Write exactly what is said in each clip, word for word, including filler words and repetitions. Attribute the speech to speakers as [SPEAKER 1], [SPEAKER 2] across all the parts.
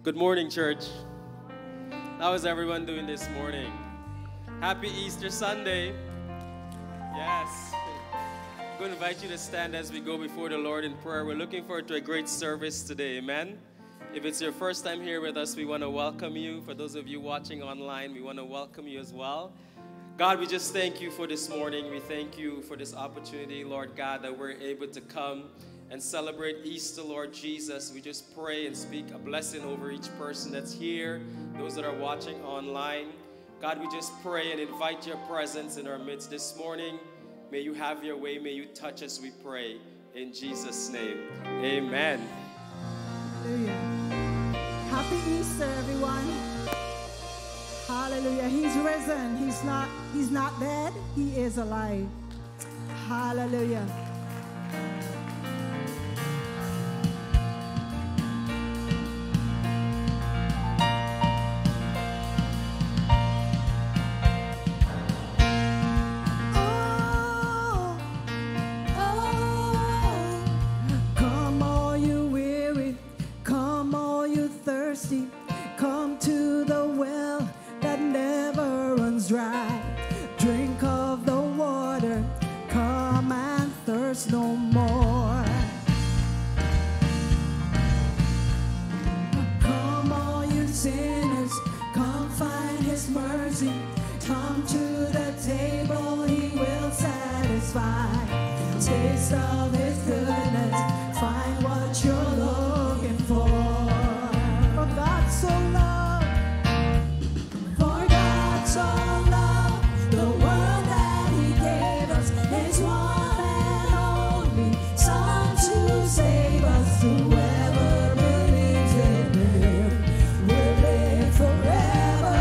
[SPEAKER 1] Good morning, church. How is everyone doing this morning? Happy Easter Sunday. Yes. I'm going to invite you to stand as we go before the Lord in prayer. We're looking forward to a great service today. Amen. If it's your first time here with us, we want to welcome you. For those of you watching online, we want to welcome you as well. God, we just thank you for this morning. We thank you for this opportunity, Lord God, that we're able to come and celebrate Easter, Lord Jesus. We just pray and speak a blessing over each person that's here, those that are watching online. God, we just pray and invite your presence in our midst this morning. May you have your way. May you touch us, we pray. In Jesus' name, amen.
[SPEAKER 2] Hallelujah. Happy Easter, everyone. Hallelujah. He's risen. He's not, he's not dead. He is alive. Hallelujah. Come to the well that never runs dry. Drink of the water. Come and thirst no more. Come all you sinners, come find his mercy. Come to the table, he will satisfy. Taste of his goodness, find what you're looking for. God so loved, for God so loved the world that he gave us his one and only Son to save us. Whoever believes in him will live forever.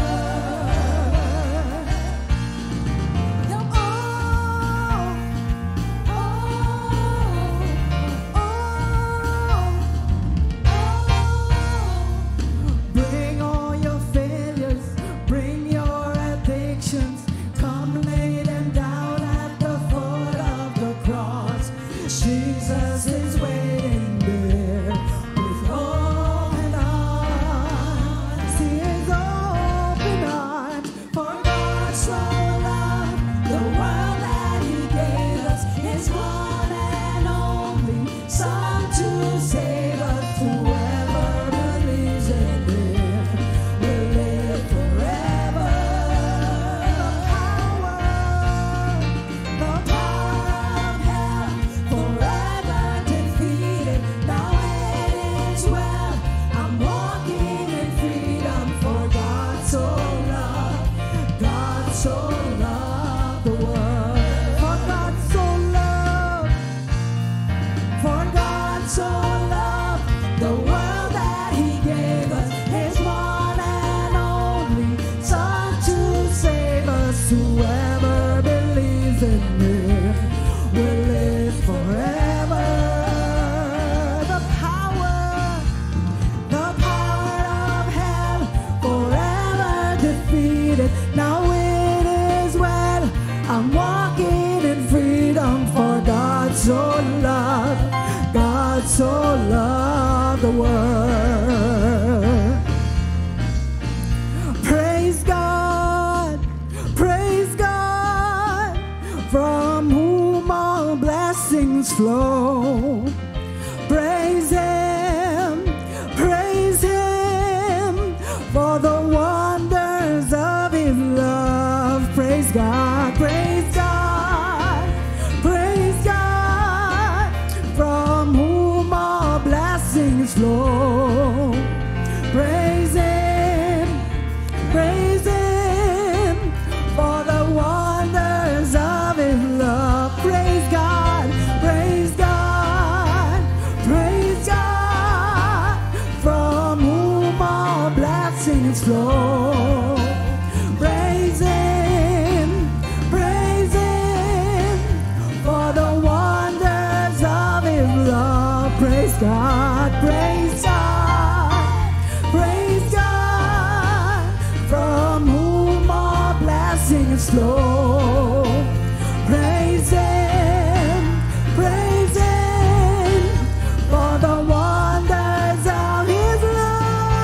[SPEAKER 2] Oh, oh, oh, oh. Bring all your failures, bring your addictions. Come lay them down at the foot of the cross. Jesus is waiting there with open arms. His open arms. For God so loved the world that he gave us his one and only Son to save us. Whoever believes in him will live forever. The power, the power of hell forever defeated. Now it is well. I'm walking in freedom. For God so loved, God so loved the world. For God so loved, for God so loved the world that he gave us his one and only Son to save us. Whoever believes in him will live forever. The power, the power of hell forever defeated. Now it is well. I'm walking in freedom. For God so loved, God so loved the world. Praise God, praise God, from whom all blessings flow. Praise him, praise him, for the wonders of his love. Praise God, praise God, praise God, from whom all blessings flow. Praise him, praise him, for the wonders of his love. Praise God, praise God, praise God, from whom all blessings flow. Praise him, praise him, for the wonders of his love. Praise God, praise God, praise God, from whom all blessings flow. Praise him, praise him, for the wonders of his love.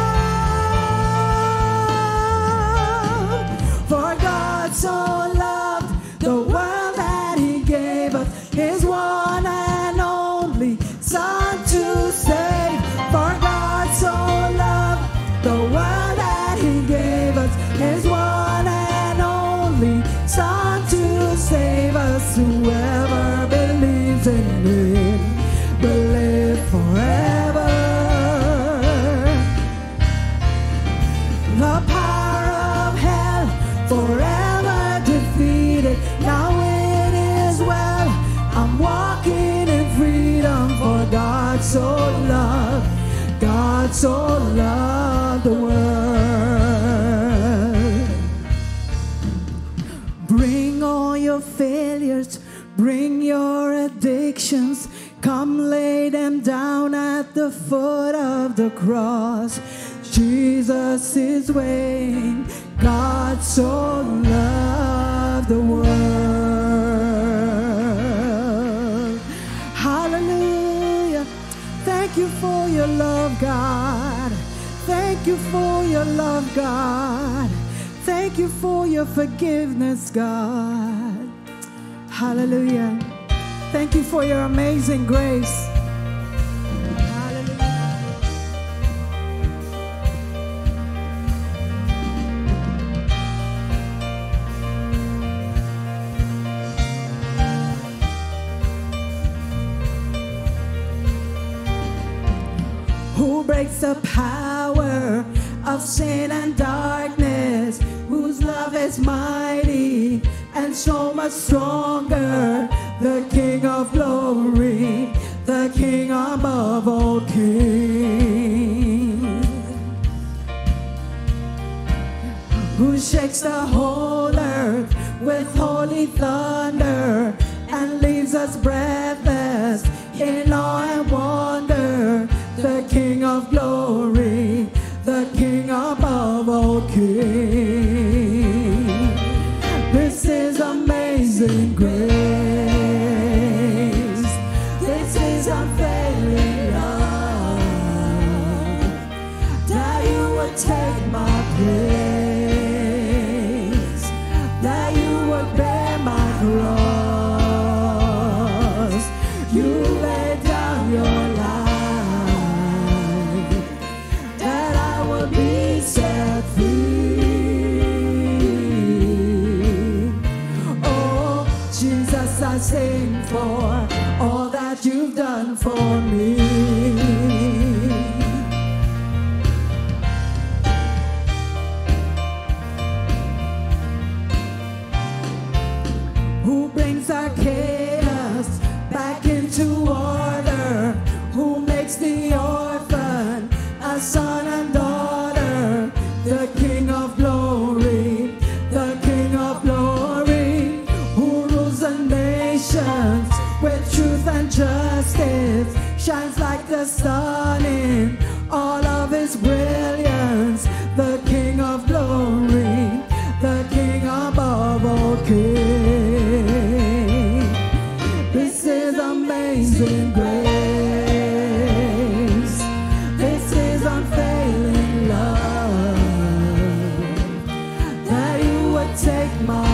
[SPEAKER 2] addictions, come lay them down at the foot of the cross. Jesus is waiting. God so loved the world. Hallelujah. Thank you for your love, God. Thank you for your love, God. Thank you for your forgiveness, God. Hallelujah. Thank you for your amazing grace. Who breaks the power of sin and darkness, whose love is mighty and so much stronger, the King of glory, the King above all kings, who shakes the whole earth with holy thunder and leaves us breathless in awe and wonder, the King of glory, the King above all kings. This is amazing grace. This is unfailing love, that you would take my place, that you would bear my cross. You laid down your life, set free. Oh, Jesus, I sing for all that you've done for me. Who brings our chaos back into order, who makes the orphan a son and daughter, the King of glory, the King of glory, who rules the nations with truth and justice, shines like the sun in all of his brilliance, the King of glory, the King above all kings. This is amazing grace. This is unfailing love, take my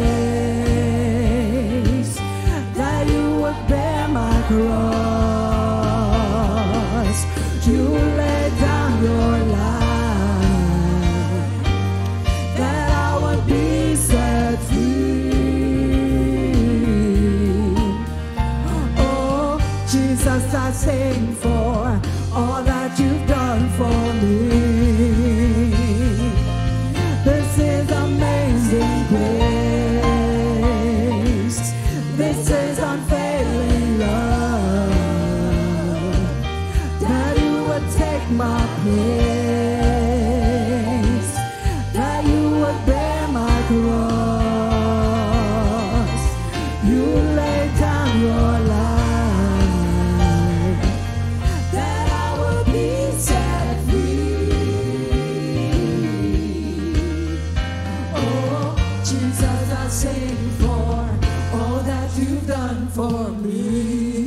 [SPEAKER 2] place, that you would bear my cross. You laid down your life, that I would be set free. Oh, Jesus, I sing for all that you've done for me. This is amazing grace. This is unfailing love, that you would take my place, that you would bear my cross. You laid down your life, that I would be set free. Jesus, I sing for all that you've done for me.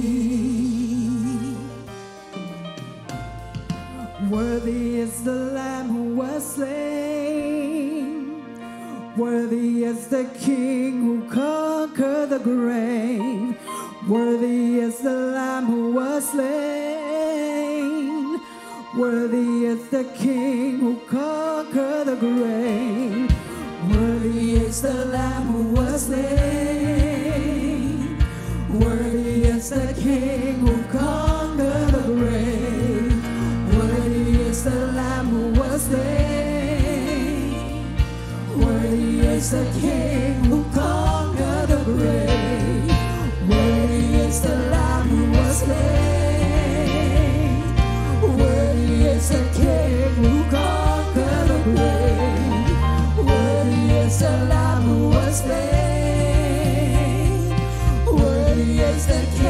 [SPEAKER 2] Worthy is the Lamb who was slain. Worthy is the King who conquered the grave. Worthy is the Lamb who was slain. Worthy is the King who conquered the grave. Worthy is the Lamb who was slain. Worthy is the King who conquered the grave. Worthy is the Lamb who was slain. Worthy is the King who conquered the grave. Worthy is the Lamb who was slain. Worthy is the King who conquered the grave. Worthy is the Lamb who was slain. Worthy is the King.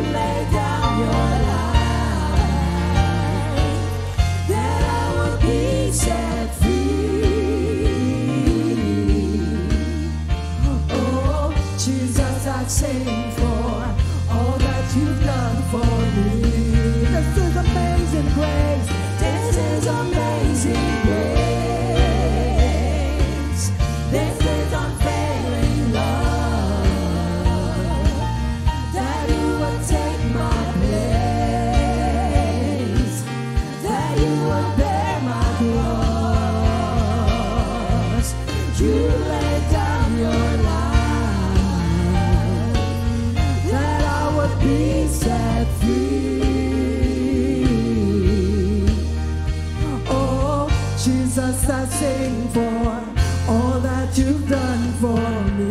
[SPEAKER 2] lay down your life, that I would be set free. Oh, Jesus, I sing for all that you've done for me. This is amazing grace. This is amazing grace. This is unfailing love, that you would take my place, that you would bear my cross. You laid down your life, that I would be set free. Oh, Jesus, I sing for all that you've done for me.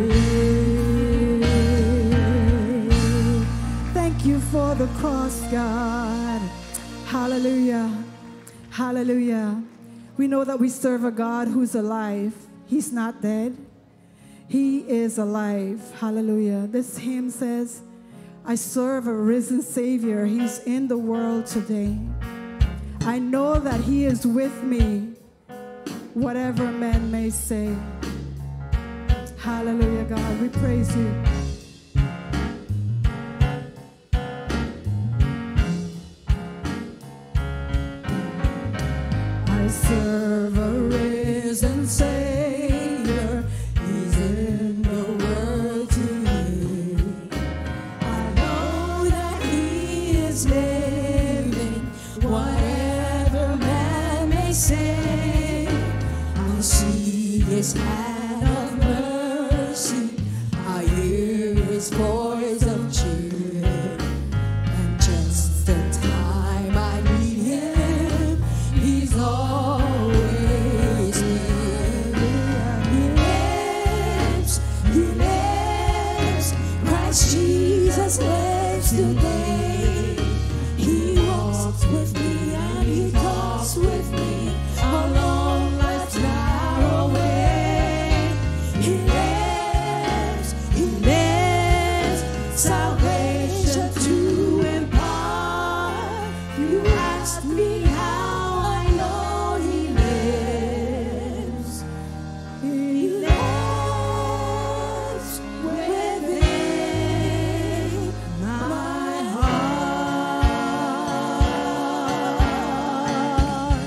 [SPEAKER 2] Thank you for the cross, God. Hallelujah. Hallelujah. We know that we serve a God who's alive. He's not dead. He is alive. Hallelujah. This hymn says, I serve a risen Savior. He's in the world today. I know that He is with me, whatever men may say. Hallelujah, God. We praise you. I serve a risen Savior. He's in the world today. I know that He is living, whatever man may say. I see His hand of mercy, I hear His voice of cheer, and just in time I need Him, He's always near. He lives, He lives, Christ Jesus lives today. He walks with me and He talks with me along life's narrow way. He lives, He lives, salvation to impart. You asked me how I know He lives. He lives within my heart.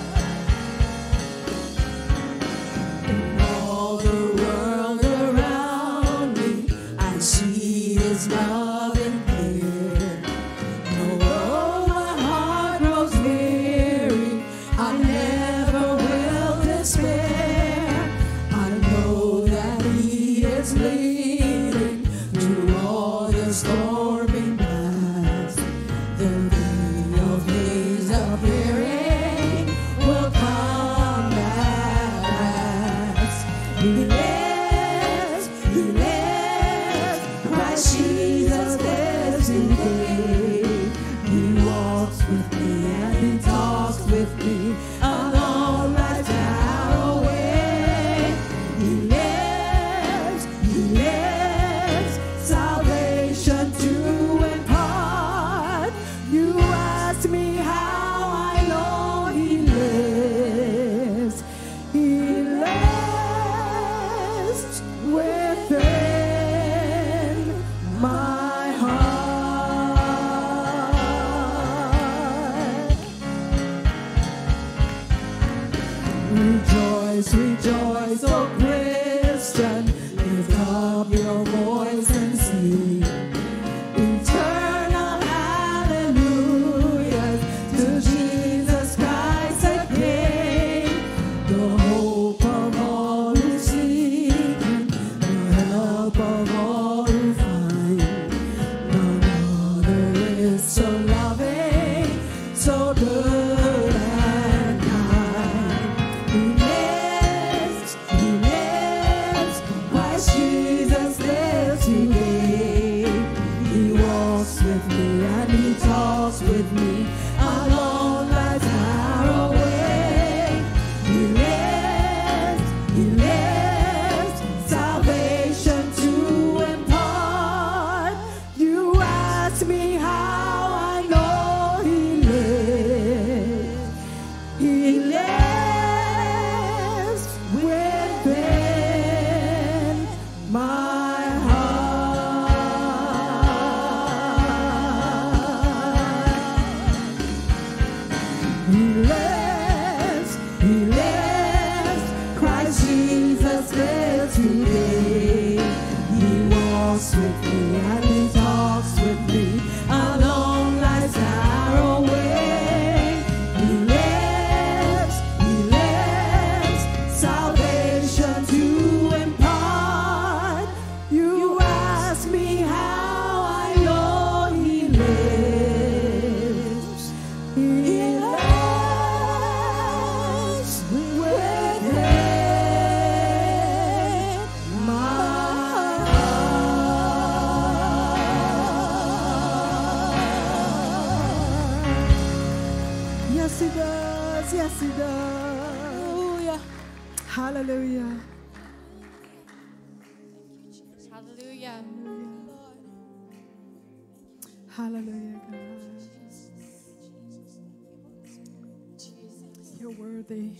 [SPEAKER 2] In all the world around me, I see His love and care. Though my heart grows weary, I never will despair. I know that He is leading through all the stormy paths. The day of His appearing will come at last. He lives, He lives, Christ Jesus lives today. He walks with me and He talks with me along life's narrow way. He lives, He lives, salvation to impart. You ask me how I know He lives. He lives within my heart. Rejoice, rejoice, oh Christian, lift up your voice and sing eternal hallelujah to Jesus Christ the King, the hope of all who seek Him, the help of all who find. None other is so loving, so good and kind. He lives, He lives, Christ Jesus lives today. He walks with me and He talks with me along life's narrow way. He lives, He lives, salvation to impart. You ask me how Yes, He does. Yes, He does.
[SPEAKER 3] Hallelujah.
[SPEAKER 2] Hallelujah.
[SPEAKER 3] Hallelujah.
[SPEAKER 2] Hallelujah, God. You're worthy.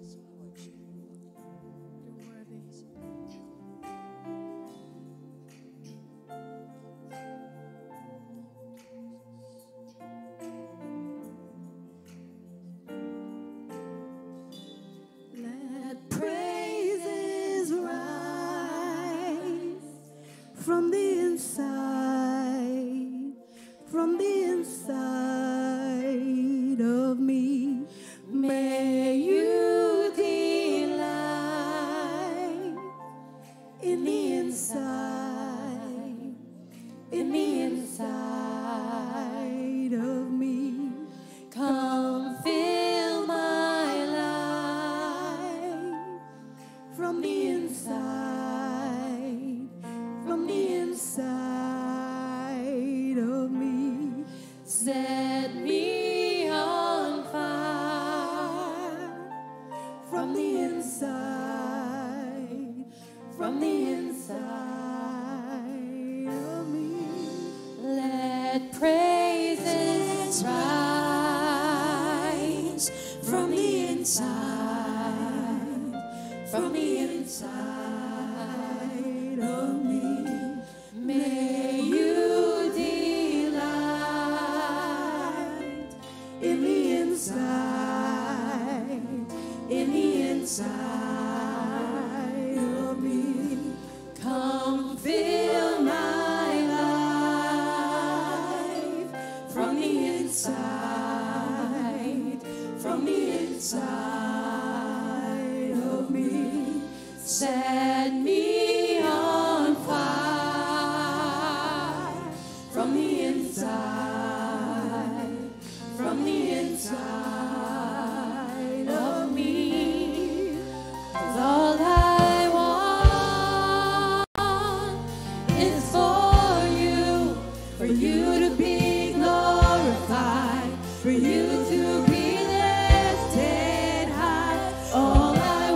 [SPEAKER 2] You're worthy. Let praises rise from the inside, from the inside of me. May you delight in the inside, in the inside of me. Come fill my life from the inside, from the inside of me. Set me on fire from the inside, from the inside of me. Let praises rise from the inside, from the inside of me. May you delight in the inside, in the inside of me. Come fill my life from the inside, from the inside of me. Set me on fire from the inside, from the inside of me. 'Cause all I want is for you, for you to be glorified, for you to be lifted high. All I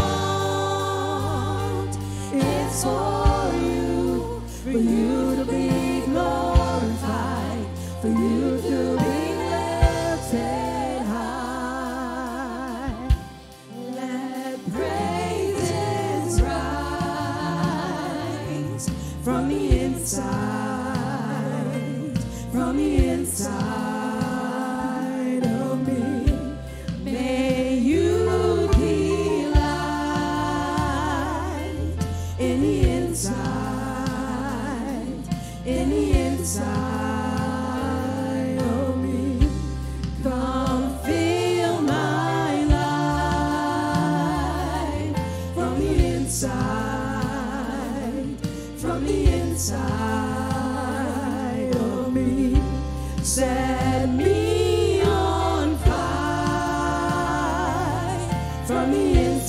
[SPEAKER 2] want is for you, for you to be glorified, for you to be lifted high. Let praises rise from the inside, from the inside of me. May you delight in the inside, in the inside of me. Come fill my life from the inside, from the inside of me. Set me on fire from the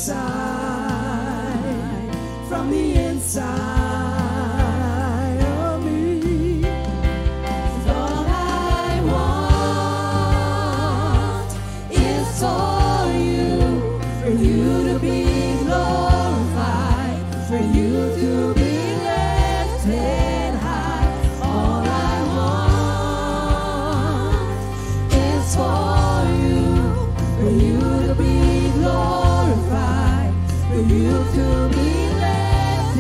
[SPEAKER 2] inside, from the inside of me. 'Cause all I want is for you, for you to be glorified, for you to be lifted high. All I want is for you, for you to be glorified, for you to be lifted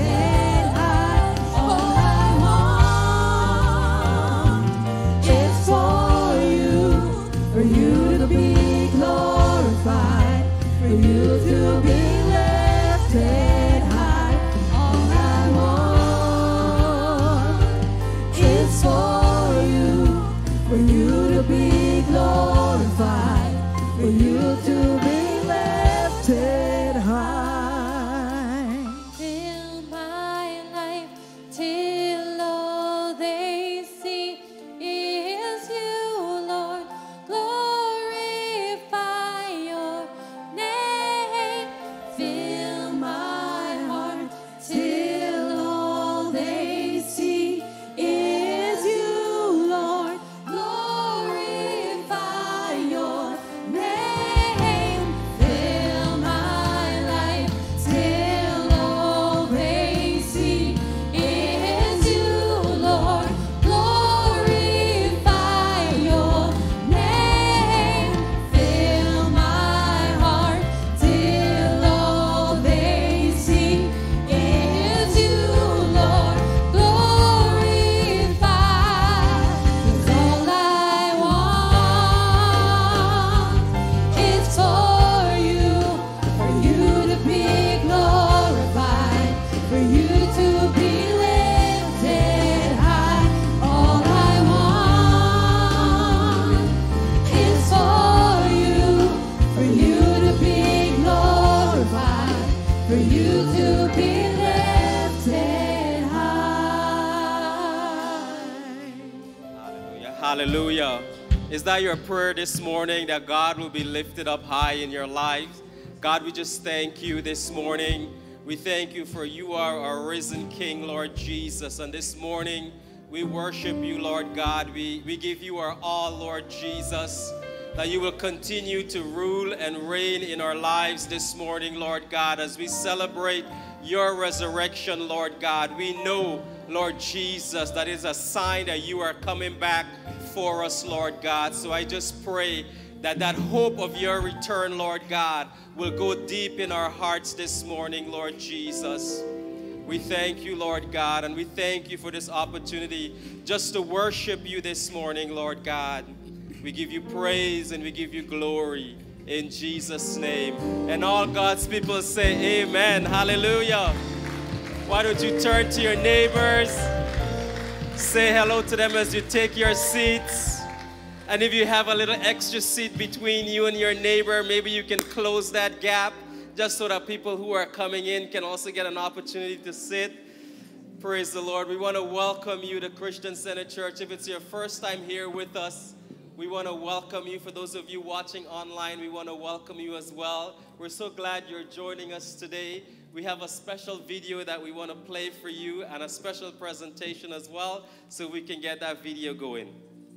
[SPEAKER 1] Hallelujah. Is that your prayer this morning, that God will be lifted up high in your lives? God, we just thank you this morning. We thank you for you are our risen King, Lord Jesus. And this morning, we worship you, Lord God. We, we give you our all, Lord Jesus, that you will continue to rule and reign in our lives this morning, Lord God, as we celebrate your resurrection, Lord God. We know, Lord Jesus, that is a sign that you are coming back for us, Lord God. So I just pray that that hope of your return, Lord God, will go deep in our hearts this morning, Lord Jesus. We thank you, Lord God, and we thank you for this opportunity just to worship you this morning, Lord God. We give you praise and we give you glory in Jesus' name. And all God's people say amen. Hallelujah. Why don't you turn to your neighbors, say hello to them as you take your seats. And if you have a little extra seat between you and your neighbor, maybe you can close that gap just so that people who are coming in can also get an opportunity to sit. Praise the Lord. We want to welcome you to Christian Center Church. If it's your first time here with us, we want to welcome you. For those of you watching online, we want to welcome you as well. We're so glad you're joining us today. We have a special video that we want to play for you and a special presentation as well, so we can get that video going.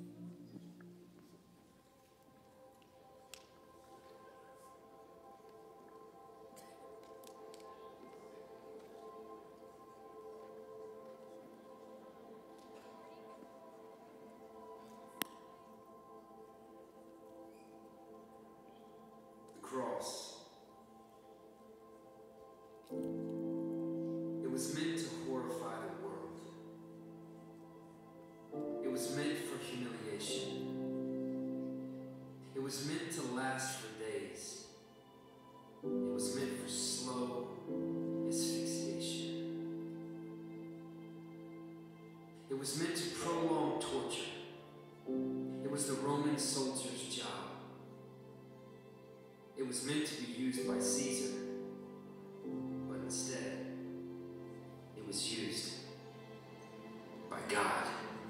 [SPEAKER 4] Cross. It was meant to horrify the world. It was meant for humiliation. It was meant to last for days. It was meant for slow asphyxiation. It was meant to prolong torture. It was the Roman soldier's job. It was meant to be used by Caesar, but instead, it was used by God.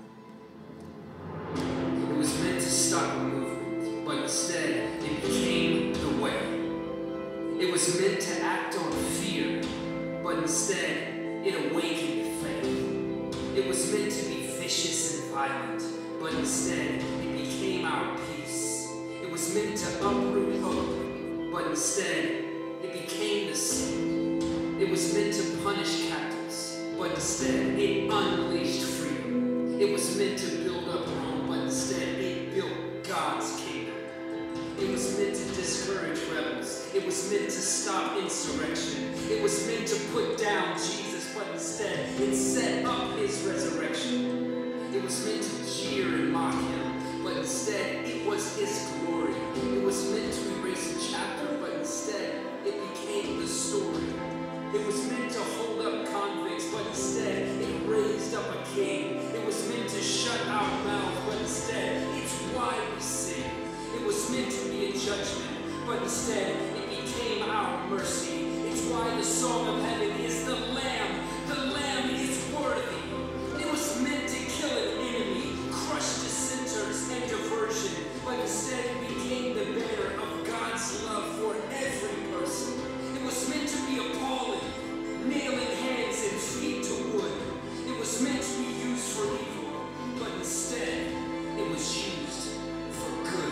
[SPEAKER 4] It was meant to stop a movement, but instead, it became the way. It was meant to act on fear, but instead, it awakened faith. It was meant to be vicious and violent, but instead, it became our peace. It was meant to uproot hope, but instead, it became the sea. It was meant to punish captives, but instead, it unleashed freedom. It was meant to build up Rome, but instead, it built God's kingdom. It was meant to discourage rebels. It was meant to stop insurrection. It was meant to put down Jesus, but instead, it set up his resurrection. It was meant to jeer and mock him, but instead, it was his glory. It was meant to erase a chapter, but instead, it became the story. It was meant to hold up convicts, but instead, it raised up a king. It was meant to shut our mouth, but instead, it's why we sing. It was meant to be a judgment, but instead, it became our mercy. It's why the song of heaven is the Lamb. The Lamb is worthy. It was meant to kill an enemy, crush dissenters and diversion, but instead, it became the bearer of God's love for every person. It was meant to be appalling, nailing hands and feet to wood. It was meant to be used for evil, but instead, it was used for good.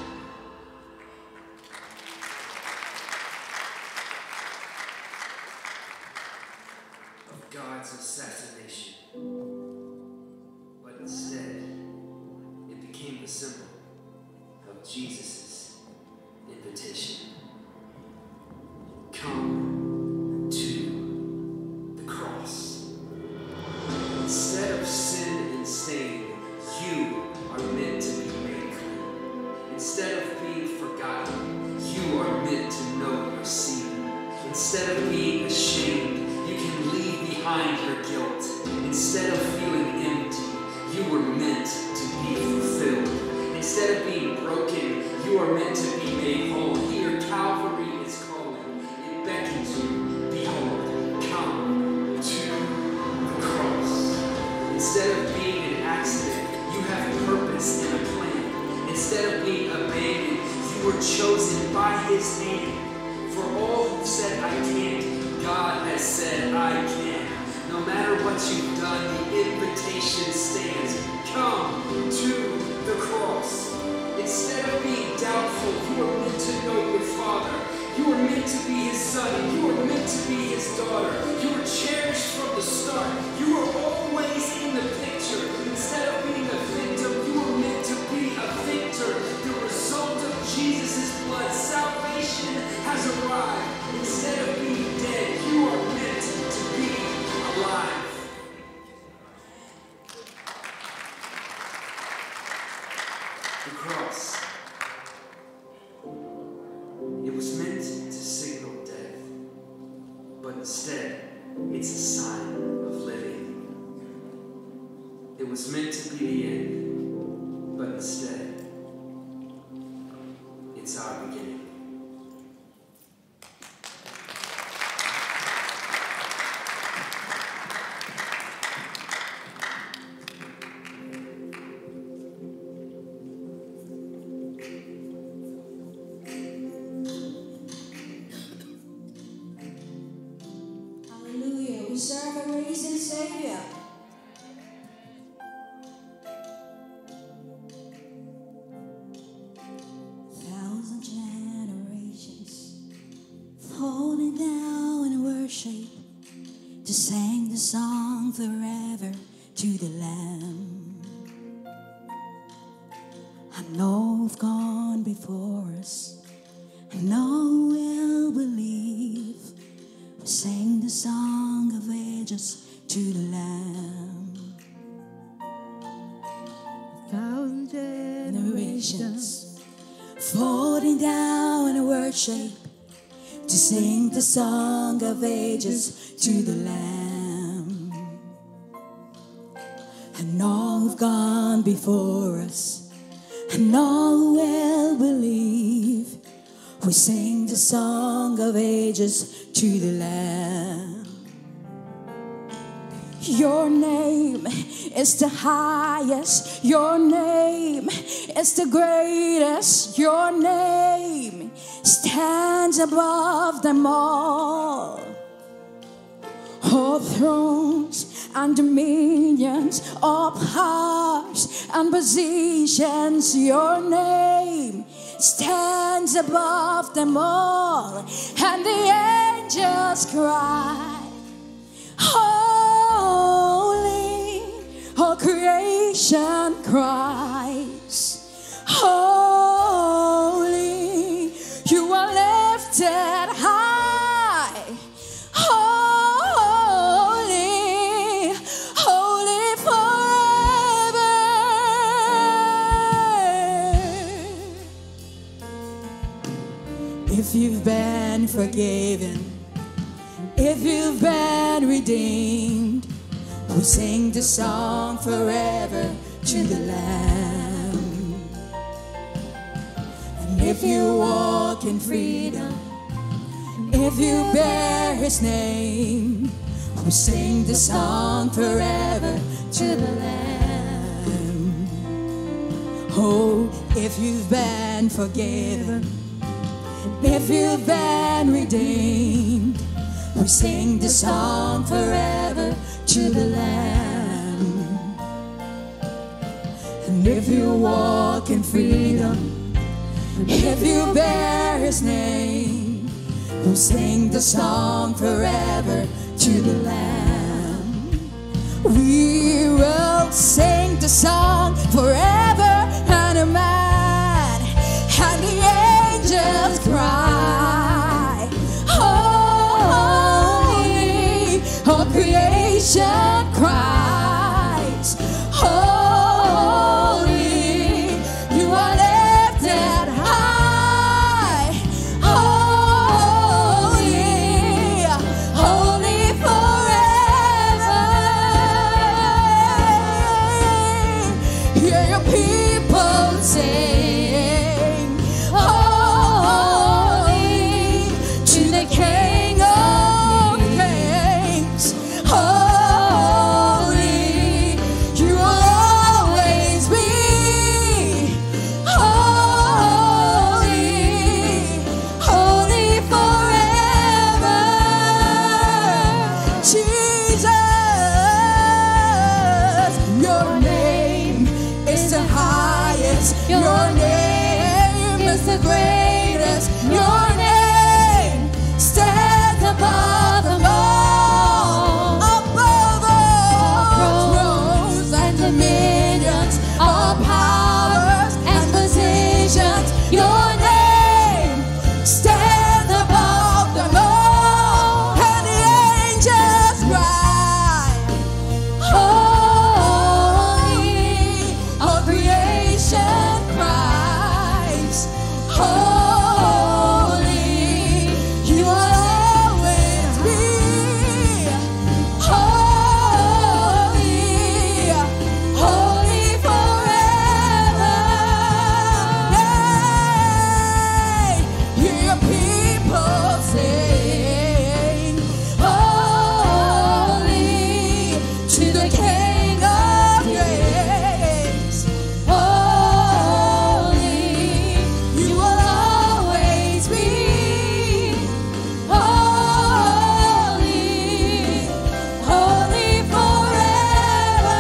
[SPEAKER 4] Of God's assassination, but instead, it became the symbol of Jesus' invitation. Come to the cross. Instead of sin and stain, you are meant to be made clean. Instead of being forgotten, you are meant to know your sin. Instead of being ashamed, you can leave behind your guilt. Instead of feeling empty, you were meant to be fulfilled. Instead of being broken, you are meant to be made whole. Here were chosen by his hand. For all who said I can't, God has said I can. No matter what you've done, the invitation stands. Come to the cross. Instead of being doubtful, you are meant to know your Father. You are meant to be his son. You are meant to be his daughter. You were cherished from the start. You are always in the picture. Instead of being a victim, you are meant to be a victor. The result of Jesus' blood, salvation has arrived. Instead of being dead, you are meant to be alive. The cross. It was meant to signal death, but instead, it's a sign of living. It was meant to be the end, but instead, it's our beginning.
[SPEAKER 5] We serve a risen Savior. Thousand generations falling down in worship to sing the song forever to the Lamb. I know we've gone before us. I know we'll believe. We sing the song of ages to the Lamb. A thousand generations falling down in worship to sing the song of ages to the Lamb. And all who've gone before us, and all will believe. We sing the song of ages to the Lamb. Your name is the highest. Your name is the greatest. Your name stands above them all. All thrones and dominions, all powers and positions. Your name stands above them all, and the angels cry, holy, all creation cries, holy, you are lifted high, holy, holy forever. If you've been forgiven, if you've been redeemed, we sing the song forever to the Lamb. And if you walk in freedom, if you bear his name, we sing the song forever to the Lamb. Oh, if you've been forgiven, if you've been redeemed, we sing the song forever to the Lamb. And if you walk in freedom, if you bear his name, we sing the song forever to the Lamb. We will sing the song forever and amen. And the angels cry, holy, all creation cries, holy, you are lifted high, holy, holy forever. Hear your people sing, holy, to the King of Kings, holy, you will always be, holy, the greatest. Your name stands above them all. Above all thrones and dominions, all powers and positions. Your name stands above them all. And the angels cry, holy, all creation cries, holy, you will always be holy, holy forever. Yay! Hear your people sing, holy to the King of Kings. Holy, you will always be holy, holy forever.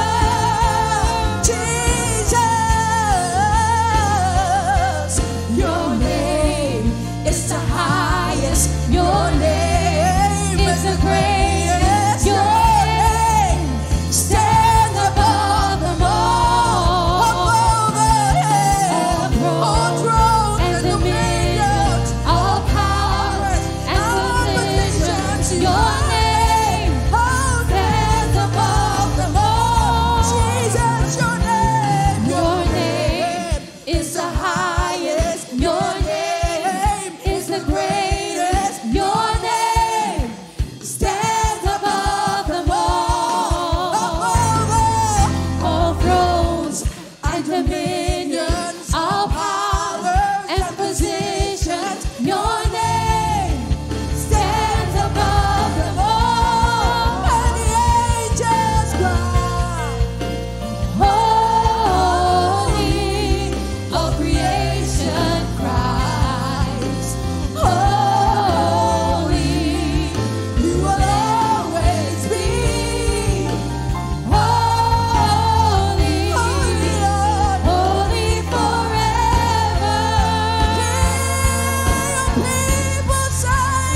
[SPEAKER 5] Jesus, your name is the highest. Your name is the greatest. Your name stands above them all. Above all thrones and dominions, all powers and positions. Your name stands above them all. Jesus, your name, your name is the highest. Your name is the greatest. Your name stands above them all. Above all thrones and dominions, all powers and positions. Your name stands above them all. And the angels cry, holy, all creation cries, holy, you will always be holy, holy, holy forever. People say,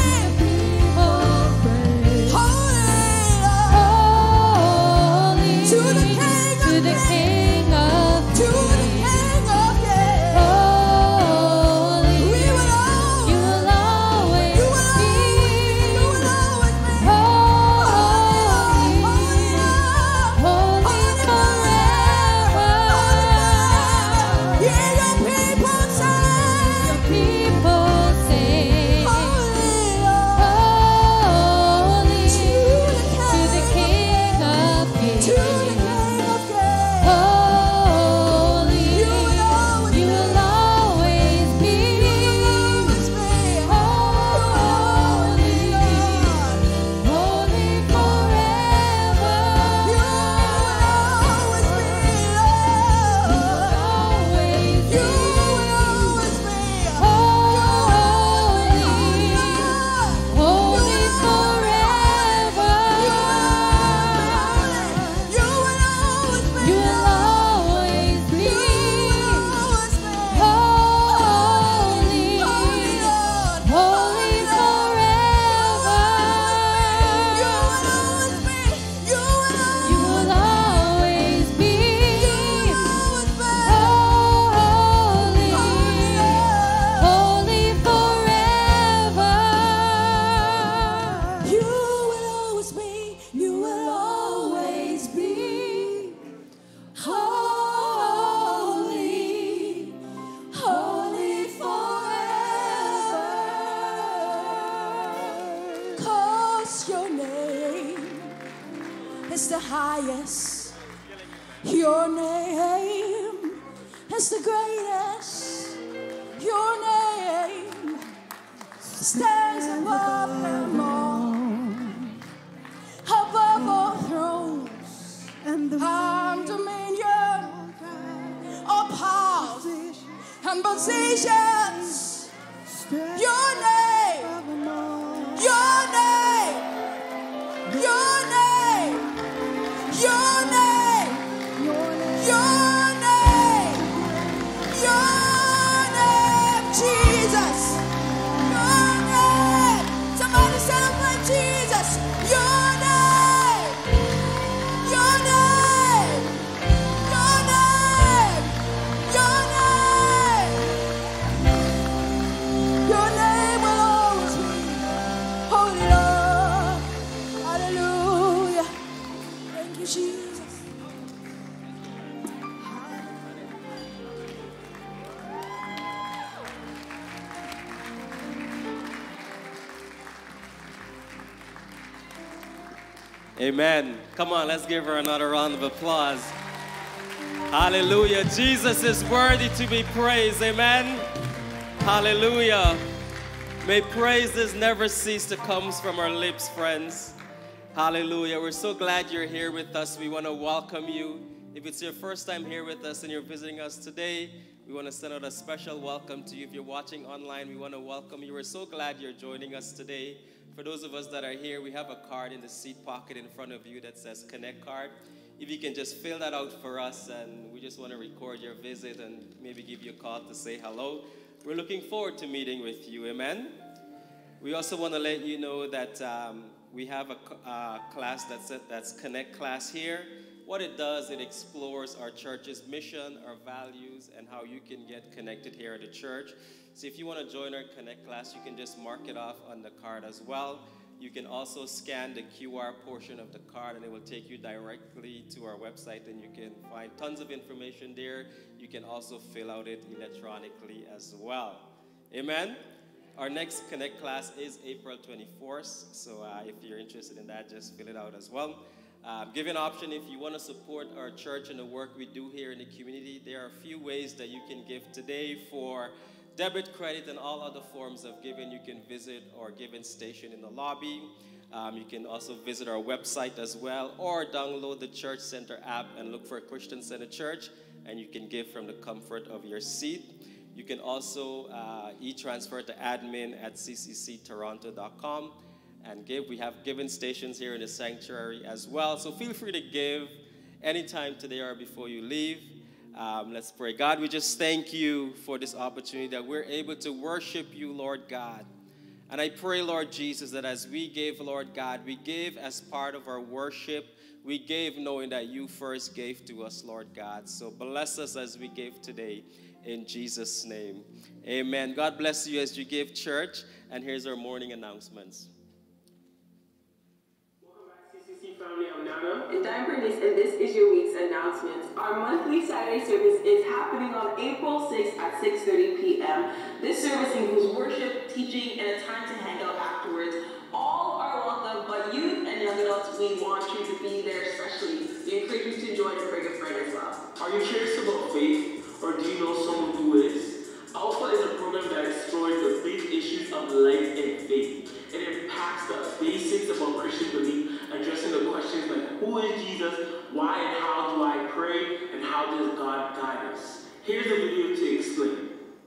[SPEAKER 5] holy, to the King of Kings. To the King of Kings. Holy, we will always, you will always you will be, you will always be holy, holy forever. Hear your people say, people say, holy, to the King of Kings. To the King of Kings. Holy, you will always, you will always be, holy, holy forever. You will always be, always, you will always be holy, holy forever. You will always be, you will always be holy, holy forever. You will always be, you will always be holy, holy forever. You will always be, you will always be holy, holy forever. 'Cause your name is the highest. Your name is the greatest. Your name stands above them all. Above all thrones and dominion, all powers and positions. Your name, your name, your name, your name, your name, your name,
[SPEAKER 1] Amen. Come on, let's give her another round of applause. Hallelujah. Jesus is worthy to be praised. Amen. Hallelujah. May praises never cease to come from our lips, friends. Hallelujah. We're so glad you're here with us. We want to welcome you. If it's your first time here with us and you're visiting us today, we want to send out a special welcome to you. If you're watching online, we want to welcome you. We're so glad you're joining us today. For those of us that are here, we have a card in the seat pocket in front of you that says Connect Card. If you can just fill that out for us, and we just want to record your visit and maybe give you a call to say hello. We're looking forward to meeting with you. Amen. We also want to let you know that um, we have a uh, class that's, a, that's Connect class here. What it does, it explores our church's mission, our values, and how you can get connected here at the church. So if you want to join our Connect class, you can just mark it off on the card as well. You can also scan the Q R portion of the card, and it will take you directly to our website, and you can find tons of information there. You can also fill out it electronically as well. Amen? Our next Connect class is April twenty-fourth, so uh, if you're interested in that, just fill it out as well. Uh, give an option if you want to support our church and the work we do here in the community. There are a few ways that you can give today for debit, credit, and all other forms of giving. You can visit our giving station in the lobby. Um, you can also visit our website as well, or download the Church Center app and look for Christian Center Church, and you can give from the comfort of your seat. You can also uh, e-transfer to admin at c c c toronto dot com and give. We have giving stations here in the sanctuary as well, so feel free to give anytime today or before you leave. Um, let's pray. God, we just thank you for this opportunity that we're able to worship you, Lord God. And I pray, Lord Jesus, that as we gave, Lord God, we gave as part of our worship. We gave knowing that you first gave to us, Lord God. So bless us as we gave today in Jesus' name. Amen. God bless you as you give, church. And here's our morning announcements.
[SPEAKER 6] Family, I'm Nana. And I'm Bernice, and this is your week's announcements. Our monthly Saturday service is happening on April sixth at six thirty p m This service includes worship, teaching, and a time to hang out afterwards. All are welcome, but youth and young adults, we want you to be there especially. We encourage you to join and bring a friend as well.
[SPEAKER 7] Are you curious about faith, or do you know someone who is? Alpha is a program that explores the big issues of life and faith. It impacts the basics about Christian belief, addressing the questions like, who is Jesus, why and how do I pray, and how does God guide us? Here's a video to explain.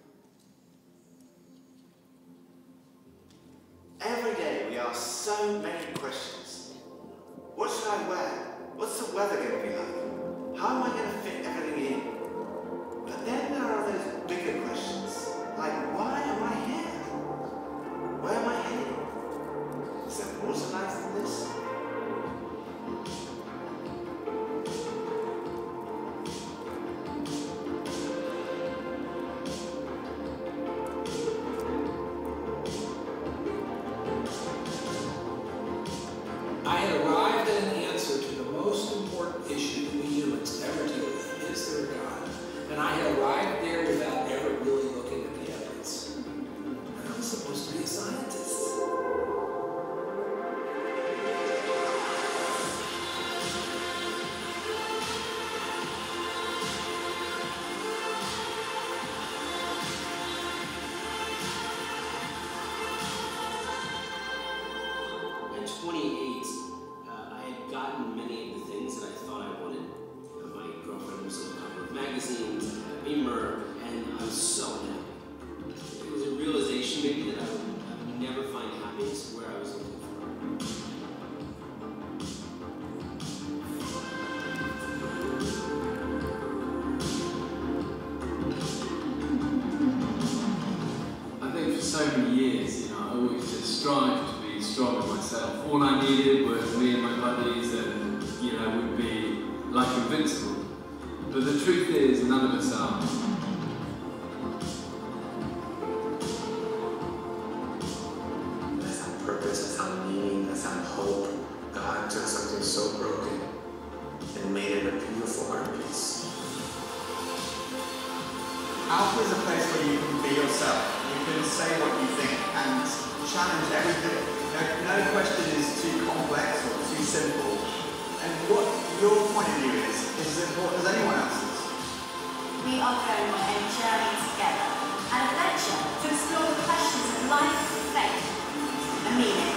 [SPEAKER 8] Every day we ask so many questions. What should I wear? What's the weather going to be like? How am I going to fit everything in? But then there are those bigger questions, like why am I here? Where am I headed? Is there more to life than this?
[SPEAKER 9] I had arrived at an answer to the most important issue we humans ever deal with. Is there a God? And I had arrived there without ever really looking at the evidence. And I was supposed to be a scientist.
[SPEAKER 10] At twenty-eight, uh, I had gotten many of the things that I thought I wanted. Uh, my girlfriend was on the cover of magazines, a Beamer, and I was so happy. It was a realization maybe that I would, I would never find happiness where I was looking for.
[SPEAKER 11] I think for so many years, you know, I always just strived to be strong in myself. All I needed was me and my buddies, and you know, would be like invincible. But the truth is, none of us are.
[SPEAKER 8] Let's have purpose, let's have meaning, let's have hope. God took something so broken and made it a beautiful art piece.
[SPEAKER 12] Alpha is a place where you can be yourself. You can say what you think and challenge everything. No, no question is too complex or too simple. And what your point of view is, is as important as anyone else's.
[SPEAKER 13] We are going on a journey together, an adventure to explore the questions of life, faith, and meaning.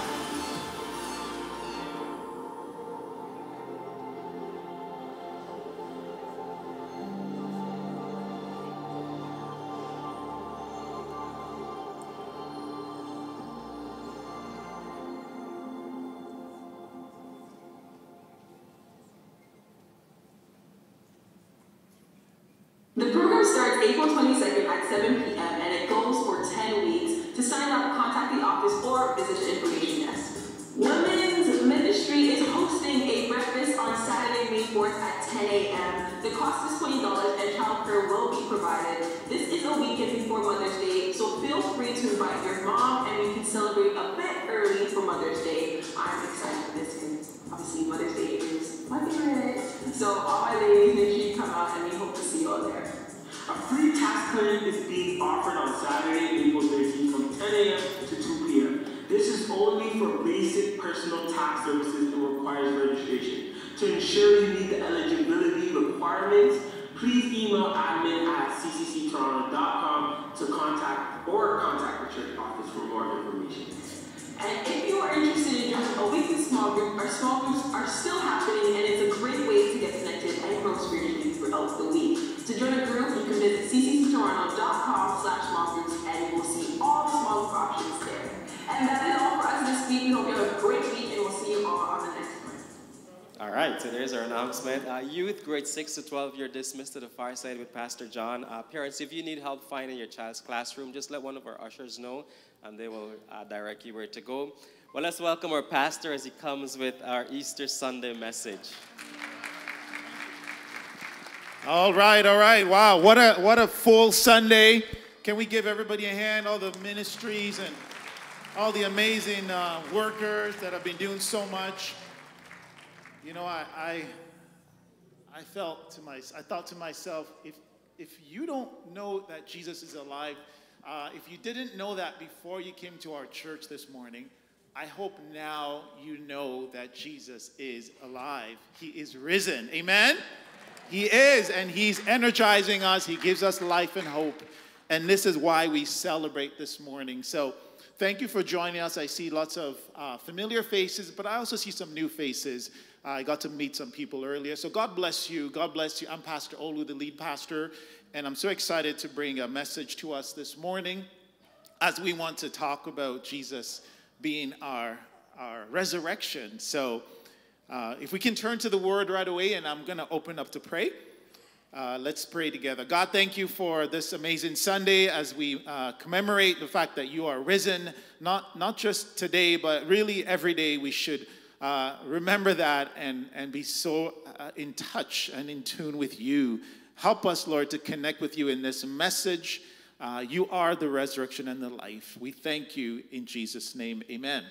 [SPEAKER 6] The program starts April twenty-second at seven p m and it goes for ten weeks. To sign up, contact the office or visit the information desk. Women's Ministry is hosting a breakfast on Saturday, May fourth at ten a m The cost is twenty dollars and childcare will be provided. This is a weekend before Mother's Day, so feel free to invite your mom and we can celebrate a bit early for Mother's Day. I'm excited for this because obviously Mother's Day is my favorite. So all my ladies, make sure you come out and we hope to see you all there.
[SPEAKER 7] A free tax clinic is being offered on Saturday, April thirteenth from ten a m to two p m This is only for basic personal tax services and requires registration. To ensure you meet the eligibility requirements, please email admin at c c c toronto dot com to contact or contact the church office for more information.
[SPEAKER 6] And if you are interested in joining a weekly small group, our small groups are still happening and it's a great way to get connected and grow spiritually throughout the week. To join a group, you can visit c c c toronto dot com slash small groups and you will see all the small group options there. And that is all for us this week. We hope you have a great week and we'll see you all on the next one.
[SPEAKER 1] All right, so there's our announcement. Uh, youth, grade six to twelve, you're dismissed to the far side with Pastor John. Uh, parents, if you need help finding your child's classroom, just let one of our ushers know, and they will uh, direct you where to go. Well, let's welcome our pastor as he comes with our Easter Sunday message.
[SPEAKER 14] All right, all right. Wow, what a what a full Sunday. Can we give everybody a hand, all the ministries and all the amazing uh, workers that have been doing so much. You know, I, I I felt to my I thought to myself, if if you don't know that Jesus is alive, uh, if you didn't know that before you came to our church this morning, I hope now you know that Jesus is alive. He is risen. Amen? He is, and he's energizing us. He gives us life and hope. And this is why we celebrate this morning. So thank you for joining us. I see lots of uh, familiar faces, but I also see some new faces. Uh, I got to meet some people earlier. So God bless you. God bless you. I'm Pastor Olu, the lead pastor, and I'm so excited to bring a message to us this morning as we want to talk about Jesus being our, our resurrection. So uh, if we can turn to the word right away, and I'm going to open up to pray. Uh, let's pray together. God, thank you for this amazing Sunday as we uh, commemorate the fact that you are risen, not, not just today, but really every day we should uh, remember that and, and be so uh, in touch and in tune with you. Help us, Lord, to connect with you in this message. Uh, you are the resurrection and the life. We thank you in Jesus' name. Amen.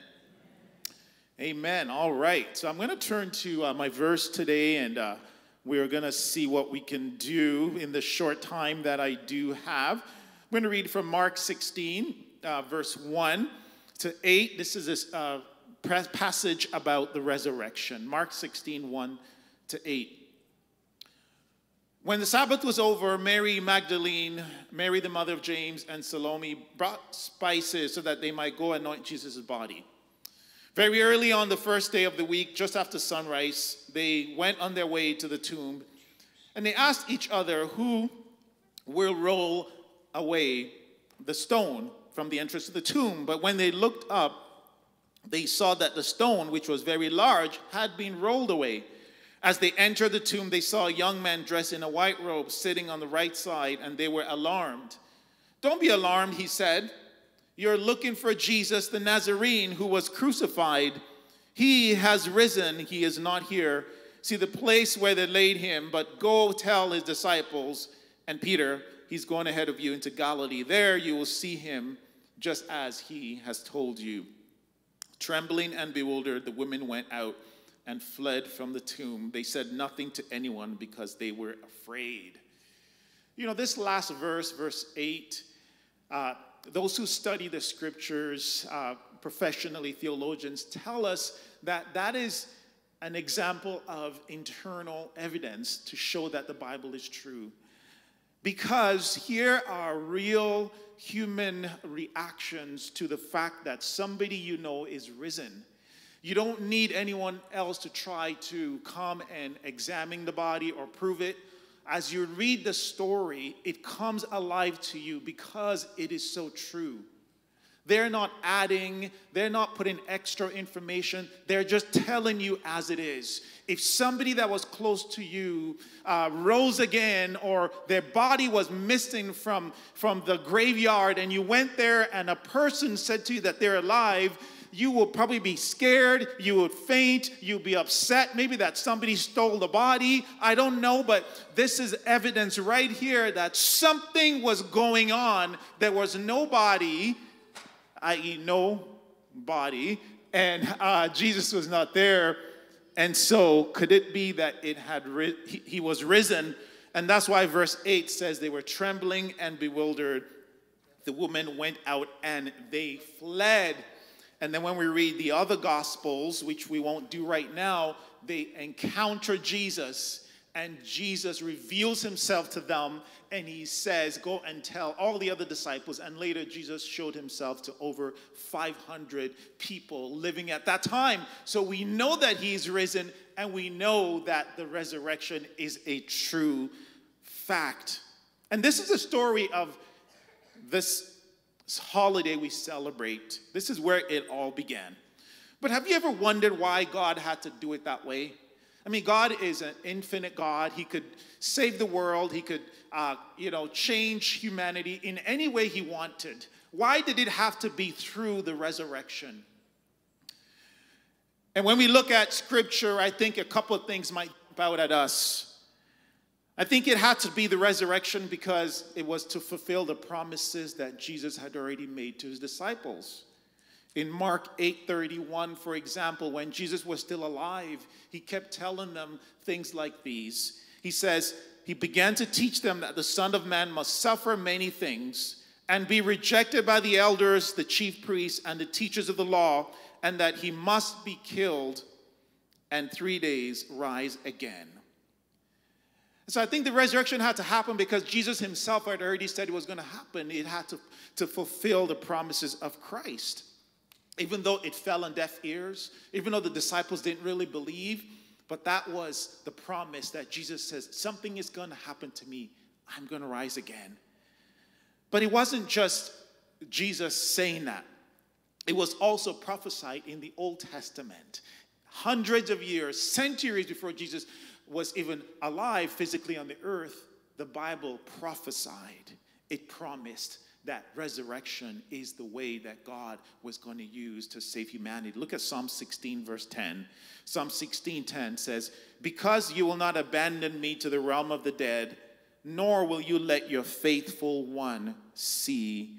[SPEAKER 14] Amen. All right. So I'm going to turn to uh, my verse today, and uh, we're going to see what we can do in the short time that I do have. I'm going to read from Mark sixteen, uh, verse one to eight. This is this uh, passage about the resurrection. Mark sixteen, one to eight. When the Sabbath was over, Mary Magdalene, Mary the mother of James, and Salome brought spices so that they might go anoint Jesus' body. Very early on the first day of the week, just after sunrise, they went on their way to the tomb, and they asked each other, who will roll away the stone from the entrance of the tomb? But when they looked up, they saw that the stone, which was very large, had been rolled away. As they entered the tomb, they saw a young man dressed in a white robe sitting on the right side, and they were alarmed. "Don't be alarmed," he said. "You're looking for Jesus the Nazarene who was crucified. He has risen. He is not here. See the place where they laid him, but go tell his disciples and Peter, he's going ahead of you into Galilee. There you will see him just as he has told you." Trembling and bewildered, the women went out and fled from the tomb. They said nothing to anyone because they were afraid. You know, this last verse, verse eight, uh, those who study the scriptures uh, professionally, theologians, tell us that that is an example of internal evidence to show that the Bible is true. Because here are real human reactions to the fact that somebody you know is risen. You don't need anyone else to try to come and examine the body or prove it. As you read the story, it comes alive to you because it is so true. They're not adding, they're not putting extra information, they're just telling you as it is. If somebody that was close to you uh, rose again, or their body was missing from, from the graveyard, and you went there and a person said to you that they're alive, you will probably be scared, you would faint, you'll be upset, maybe that somebody stole the body, I don't know, but this is evidence right here that something was going on. There was no body, that is no body, and uh, Jesus was not there. And so could it be that it had ri- he, he was risen? And that's why verse eight says they were trembling and bewildered. The women went out and they fled. And then when we read the other Gospels, which we won't do right now, they encounter Jesus. And Jesus reveals himself to them, and he says, go and tell all the other disciples. And later, Jesus showed himself to over five hundred people living at that time. So we know that he's risen, and we know that the resurrection is a true fact. And this is the story of this holiday we celebrate. This is where it all began. But have you ever wondered why God had to do it that way? I mean, God is an infinite God. He could save the world. He could, uh, you know, change humanity in any way he wanted. Why did it have to be through the resurrection? And when we look at Scripture, I think a couple of things might jump out at us. I think it had to be the resurrection because it was to fulfill the promises that Jesus had already made to his disciples. In Mark eight thirty-one, for example, when Jesus was still alive, he kept telling them things like these. He says, he began to teach them that the Son of Man must suffer many things and be rejected by the elders, the chief priests, and the teachers of the law, and that he must be killed and three days rise again. So I think the resurrection had to happen because Jesus himself had already said it was going to happen. It had to, to fulfill the promises of Christ. Even though it fell on deaf ears, even though the disciples didn't really believe, but that was the promise that Jesus says, something is going to happen to me. I'm going to rise again. But it wasn't just Jesus saying that. It was also prophesied in the Old Testament. Hundreds of years, centuries before Jesus was even alive physically on the earth, the Bible prophesied. It promised that resurrection is the way that God was going to use to save humanity. Look at Psalm sixteen, verse ten. Psalm sixteen, ten says, because you will not abandon me to the realm of the dead, nor will you let your faithful one see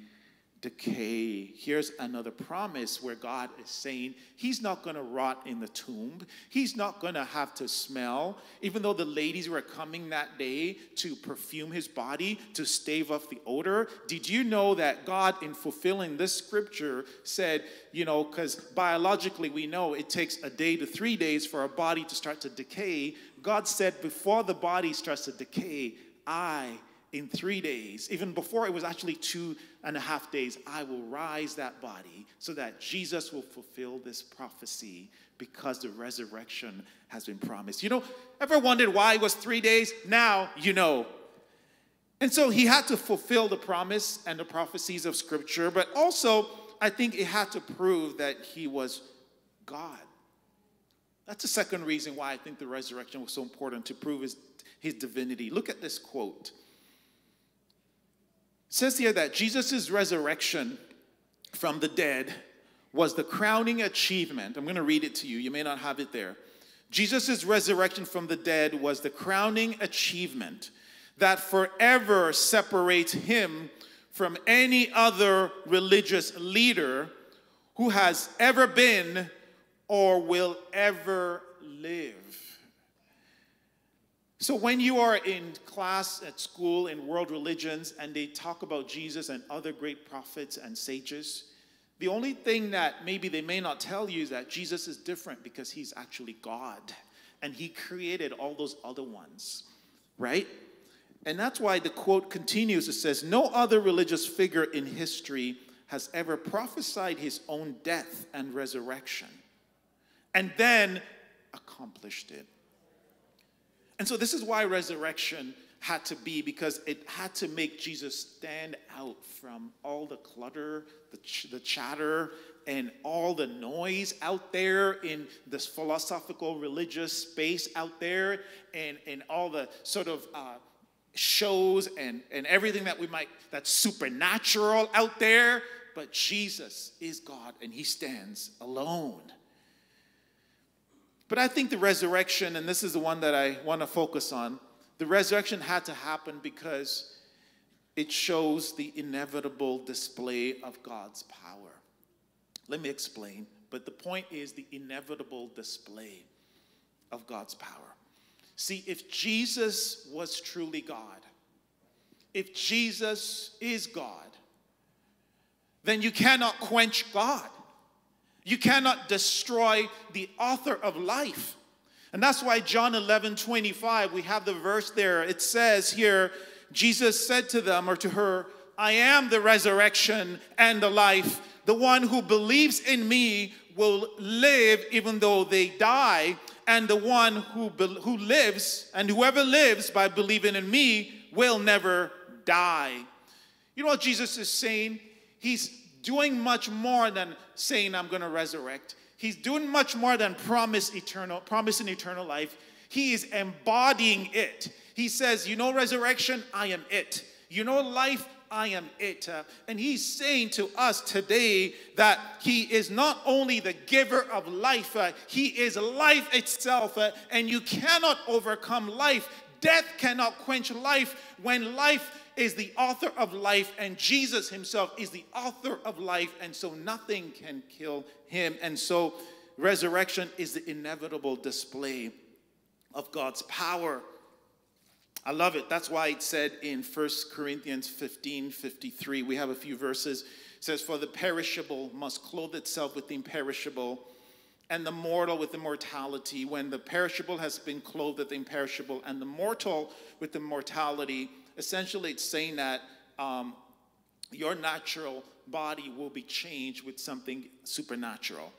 [SPEAKER 14] decay. Here's another promise where God is saying he's not going to rot in the tomb. He's not going to have to smell. Even though the ladies were coming that day to perfume his body, to stave off the odor, did you know that God, in fulfilling this scripture, said, you know, because biologically we know it takes a day to three days for a body to start to decay. God said before the body starts to decay, I in three days, even before it was actually two and a half days, I will rise that body so that Jesus will fulfill this prophecy because the resurrection has been promised. You know, ever wondered why it was three days? Now you know. And so he had to fulfill the promise and the prophecies of Scripture, but also I think it had to prove that he was God. That's the second reason why I think the resurrection was so important, to prove his, his divinity. Look at this quote. It says here that Jesus' resurrection from the dead was the crowning achievement. I'm going to read it to you. You may not have it there. Jesus' resurrection from the dead was the crowning achievement that forever separates him from any other religious leader who has ever been or will ever live. So when you are in class at school in world religions and they talk about Jesus and other great prophets and sages, The only thing that maybe they may not tell you is that Jesus is different because he's actually God. And he created all those other ones, right? And that's why the quote continues. It says, no other religious figure in history has ever prophesied his own death and resurrection and then accomplished it. And so this is why resurrection had to be, because it had to make Jesus stand out from all the clutter, the, ch the chatter, and all the noise out there in this philosophical religious space out there, and, and all the sort of uh, shows and, and everything that we might, that's supernatural out there. But Jesus is God, and he stands alone. But I think the resurrection, and this is the one that I want to focus on, the resurrection had to happen because it shows the inevitable display of God's power. Let me explain. But the point is the inevitable display of God's power. See, if Jesus was truly God, if Jesus is God, then you cannot quench God. You cannot destroy the author of life. And that's why John eleven twenty-five, we have the verse there. It says here, Jesus said to them or to her, I am the resurrection and the life. The one who believes in me will live even though they die. And the one who, who lives, and whoever lives by believing in me will never die. You know what Jesus is saying? He's doing much more than saying, I'm going to resurrect. He's doing much more than promise eternal, promising eternal life. He is embodying it. He says, you know resurrection? I am it. You know life? I am it. Uh, and he's saying to us today that he is not only the giver of life, uh, he is life itself. Uh, and you cannot overcome life. Death cannot quench life when life is the author of life, and Jesus himself is the author of life, and so nothing can kill him. And so resurrection is the inevitable display of God's power. I love it. That's why it said in First Corinthians fifteen fifty-three, we have a few verses. It says, for the perishable must clothe itself with the imperishable, and the mortal with immortality. When the perishable has been clothed with the imperishable, and the mortal with immortality, essentially it's saying that um, your natural body will be changed with something supernatural.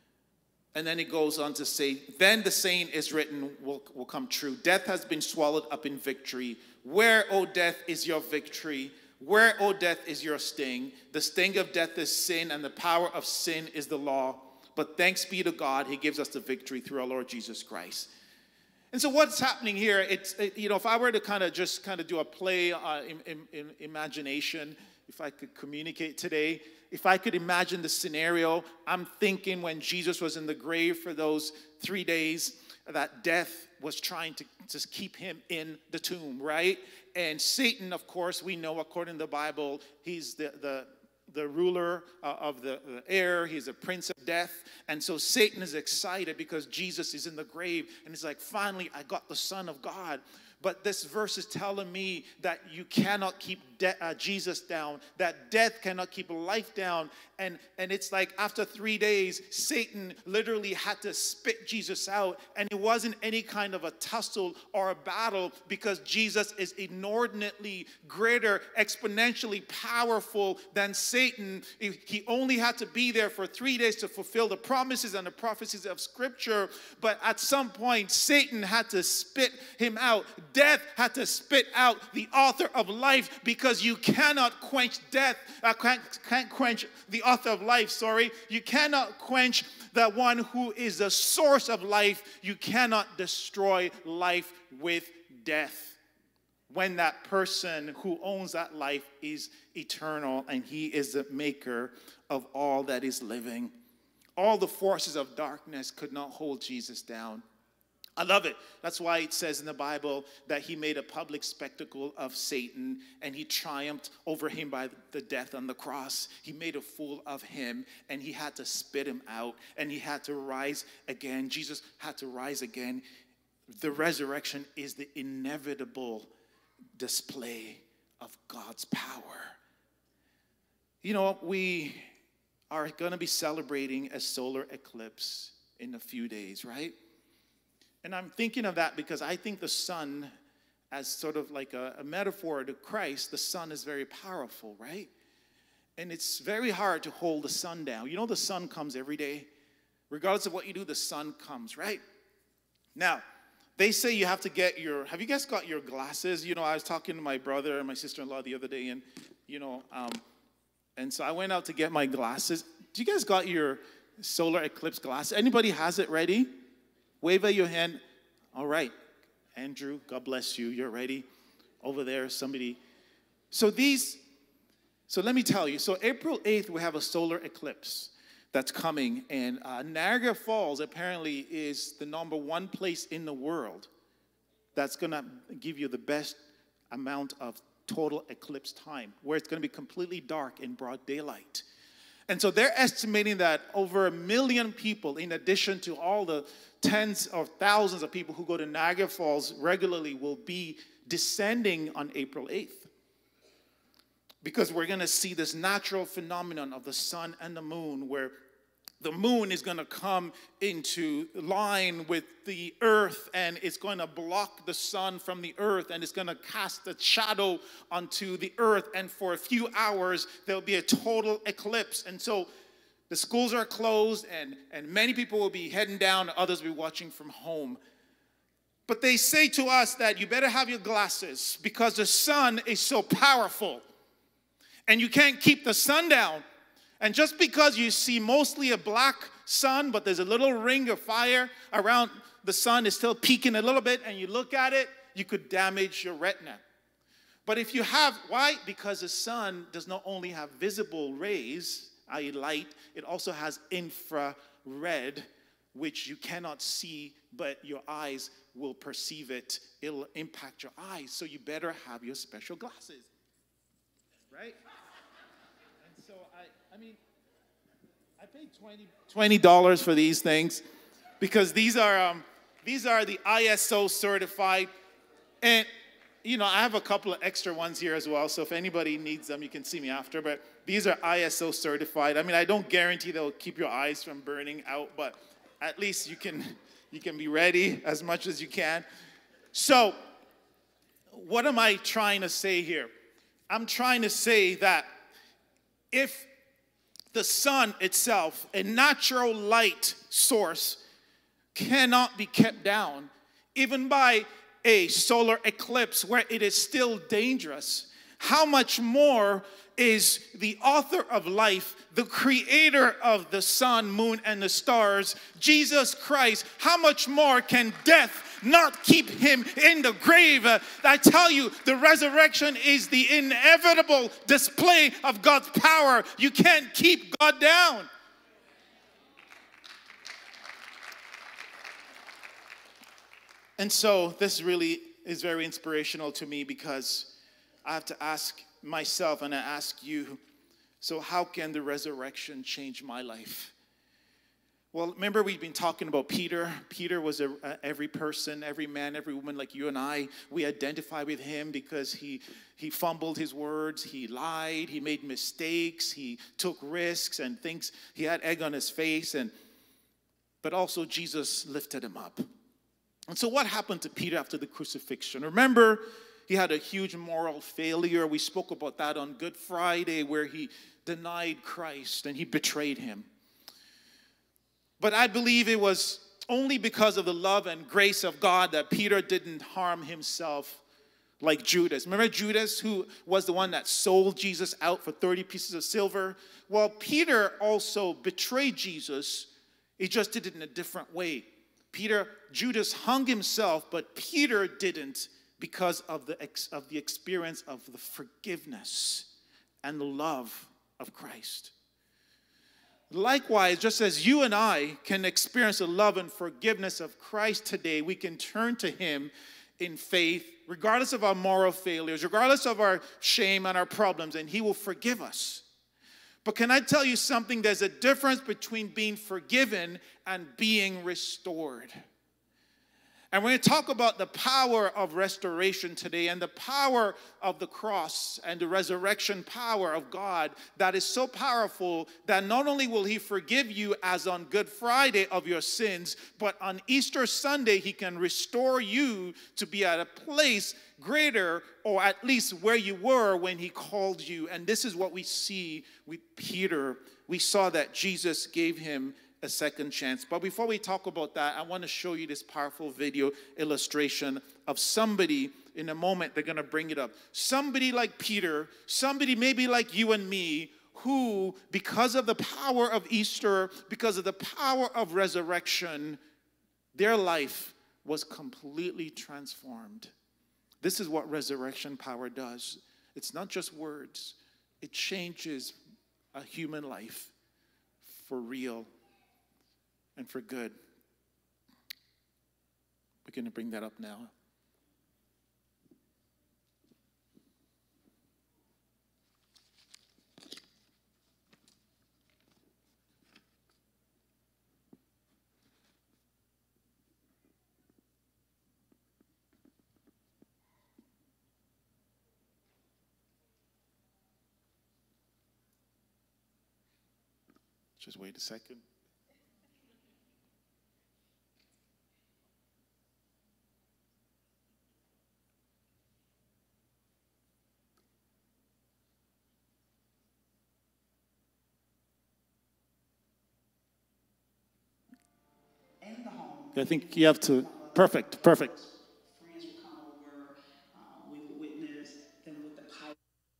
[SPEAKER 14] And then it goes on to say, then the saying is written will, will come true. Death has been swallowed up in victory. Where, O death, is your victory? Where, O death, is your sting? The sting of death is sin, and the power of sin is the law. But thanks be to God, he gives us the victory through our Lord Jesus Christ. And so what's happening here, it's, it, you know, if I were to kind of just kind of do a play uh, in, in, in imagination, if I could communicate today, if I could imagine the scenario, I'm thinking when Jesus was in the grave for those three days, that death was trying to just keep him in the tomb, right? And Satan, of course, we know according to the Bible, he's the, the, the ruler uh, of the, the air. He's a prince of death. And so Satan is excited because Jesus is in the grave. And he's like, finally, I got the Son of God. But this verse is telling me that you cannot keep uh, Jesus down, that death cannot keep life down. And, and it's like after three days, Satan literally had to spit Jesus out. And it wasn't any kind of a tussle or a battle, because Jesus is inordinately greater, exponentially powerful than Satan. He only had to be there for three days to fulfill the promises and the prophecies of Scripture. But at some point, Satan had to spit him out. Death had to spit out the author of life, because you cannot quench death, uh, can't, can't quench the author of life, sorry. You cannot quench the one who is the source of life. You cannot destroy life with death, when that person who owns that life is eternal, and he is the maker of all that is living. All the forces of darkness could not hold Jesus down. I love it. That's why it says in the Bible that he made a public spectacle of Satan, and he triumphed over him by the death on the cross. He made a fool of him, and he had to spit him out, and he had to rise again. Jesus had to rise again. The resurrection is the inevitable display of God's power. You know, we are going to be celebrating a solar eclipse in a few days, right? And I'm thinking of that because I think the sun, as sort of like a, a metaphor to Christ, the sun is very powerful, right? And it's very hard to hold the sun down. You know the sun comes every day. Regardless of what you do, the sun comes, right? Now, they say you have to get your, have you guys got your glasses? You know, I was talking to my brother and my sister-in-law the other day, and, you know, um, and so I went out to get my glasses. Do you guys got your solar eclipse glasses? Anybody has it ready? Wave at your hand. All right. Andrew, God bless you. You're ready. Over there, somebody. So these, so let me tell you. So April eighth, we have a solar eclipse that's coming. And uh, Niagara Falls apparently is the number one place in the world that's going to give you the best amount of total eclipse time, where it's going to be completely dark in broad daylight. And so they're estimating that over a million people, in addition to all the tens of thousands of people who go to Niagara Falls regularly, will be descending on April eighth. Because we're going to see this natural phenomenon of the sun and the moon, where the moon is going to come into line with the earth, and it's going to block the sun from the earth, and it's going to cast a shadow onto the earth, and for a few hours there'll be a total eclipse. And so the schools are closed, and, and many people will be heading down, others will be watching from home. But they say to us that you better have your glasses because the sun is so powerful, and you can't keep the sun down. And just because you see mostly a black sun, but there's a little ring of fire around the sun is still peaking a little bit, and you look at it, you could damage your retina. But if you have, why? Because the sun does not only have visible rays, that is light, it also has infrared, which you cannot see, but your eyes will perceive it. It'll impact your eyes, so you better have your special glasses, right? And so I, I mean, I paid twenty dollars for these things because these are um, these are the I S O certified, and you know I have a couple of extra ones here as well. So if anybody needs them, you can see me after. But these are I S O certified. I mean, I don't guarantee they'll keep your eyes from burning out, but at least you can you can be ready as much as you can. So, what am I trying to say here? I'm trying to say that if the sun itself, a natural light source, cannot be kept down, even by a solar eclipse where it is still dangerous, how much more is the author of life, the creator of the sun, moon, and the stars, Jesus Christ? How much more can death not keep him in the grave? Uh, I tell you, the resurrection is the inevitable display of God's power. You can't keep God down. And so this really is very inspirational to me because I have to ask myself and I ask you, so how can the resurrection change my life? Well, remember we've been talking about Peter. Peter was a, a, every person, every man, every woman like you and I. We identify with him because he, he fumbled his words, he lied, he made mistakes, he took risks and things. He had egg on his face, and but also Jesus lifted him up. And so what happened to Peter after the crucifixion? Remember, he had a huge moral failure. We spoke about that on Good Friday, where he denied Christ and he betrayed him. But I believe it was only because of the love and grace of God that Peter didn't harm himself like Judas. Remember Judas, who was the one that sold Jesus out for thirty pieces of silver? Well, Peter also betrayed Jesus. He just did it in a different way. Peter, Judas hung himself, but Peter didn't, because of the, ex, of the experience of the forgiveness and the love of Christ. Likewise, just as you and I can experience the love and forgiveness of Christ today, we can turn to him in faith, regardless of our moral failures, regardless of our shame and our problems, and he will forgive us. But can I tell you something? There's a difference between being forgiven and being restored. And we're going to talk about the power of restoration today and the power of the cross and the resurrection power of God that is so powerful that not only will he forgive you as on Good Friday of your sins, but on Easter Sunday he can restore you to be at a place greater, or at least where you were when he called you. And this is what we see with Peter. We saw that Jesus gave him a second chance. But before we talk about that, I want to show you this powerful video illustration of somebody. In a moment, they're going to bring it up. Somebody like Peter, somebody maybe like you and me, who, because of the power of Easter, because of the power of resurrection, their life was completely transformed. This is what resurrection power does. It's not just words. It changes a human life for real and for good. We're going to bring that up now. Just wait a second. I think you have to, perfect, perfect.
[SPEAKER 15] Friends would come over, uh, we would witness them with the pipe.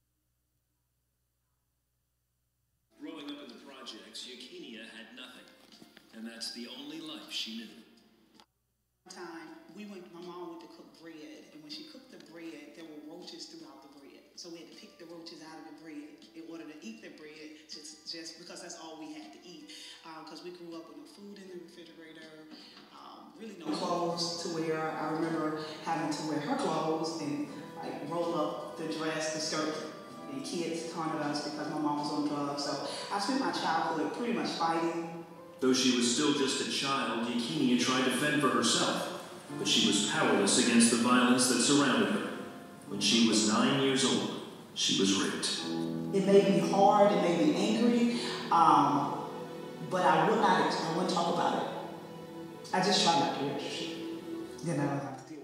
[SPEAKER 16] Growing up in the projects, Yakinia had nothing, and that's the only life she knew.
[SPEAKER 15] One time, we went, my mom went to cook bread, and when she cooked the bread, there were roaches throughout the bread. So we had to pick the roaches out of the bread in order to eat the bread, just, just because that's all we had to eat. Because um, we grew up with no food in the refrigerator. Really no clothes to wear. I remember having to wear her clothes and like roll up the dress, the skirt, and kids taunted us because my mom was on drugs. So I spent my childhood pretty much fighting.
[SPEAKER 16] Though she was still just a child, Yakinia tried to fend for herself, but she was powerless against the violence that surrounded her. When she was nine years old, she was raped.
[SPEAKER 15] It made me hard, it made me angry, um, but I would not, I wouldn't talk about it. I just try not to register. Then I don't have to deal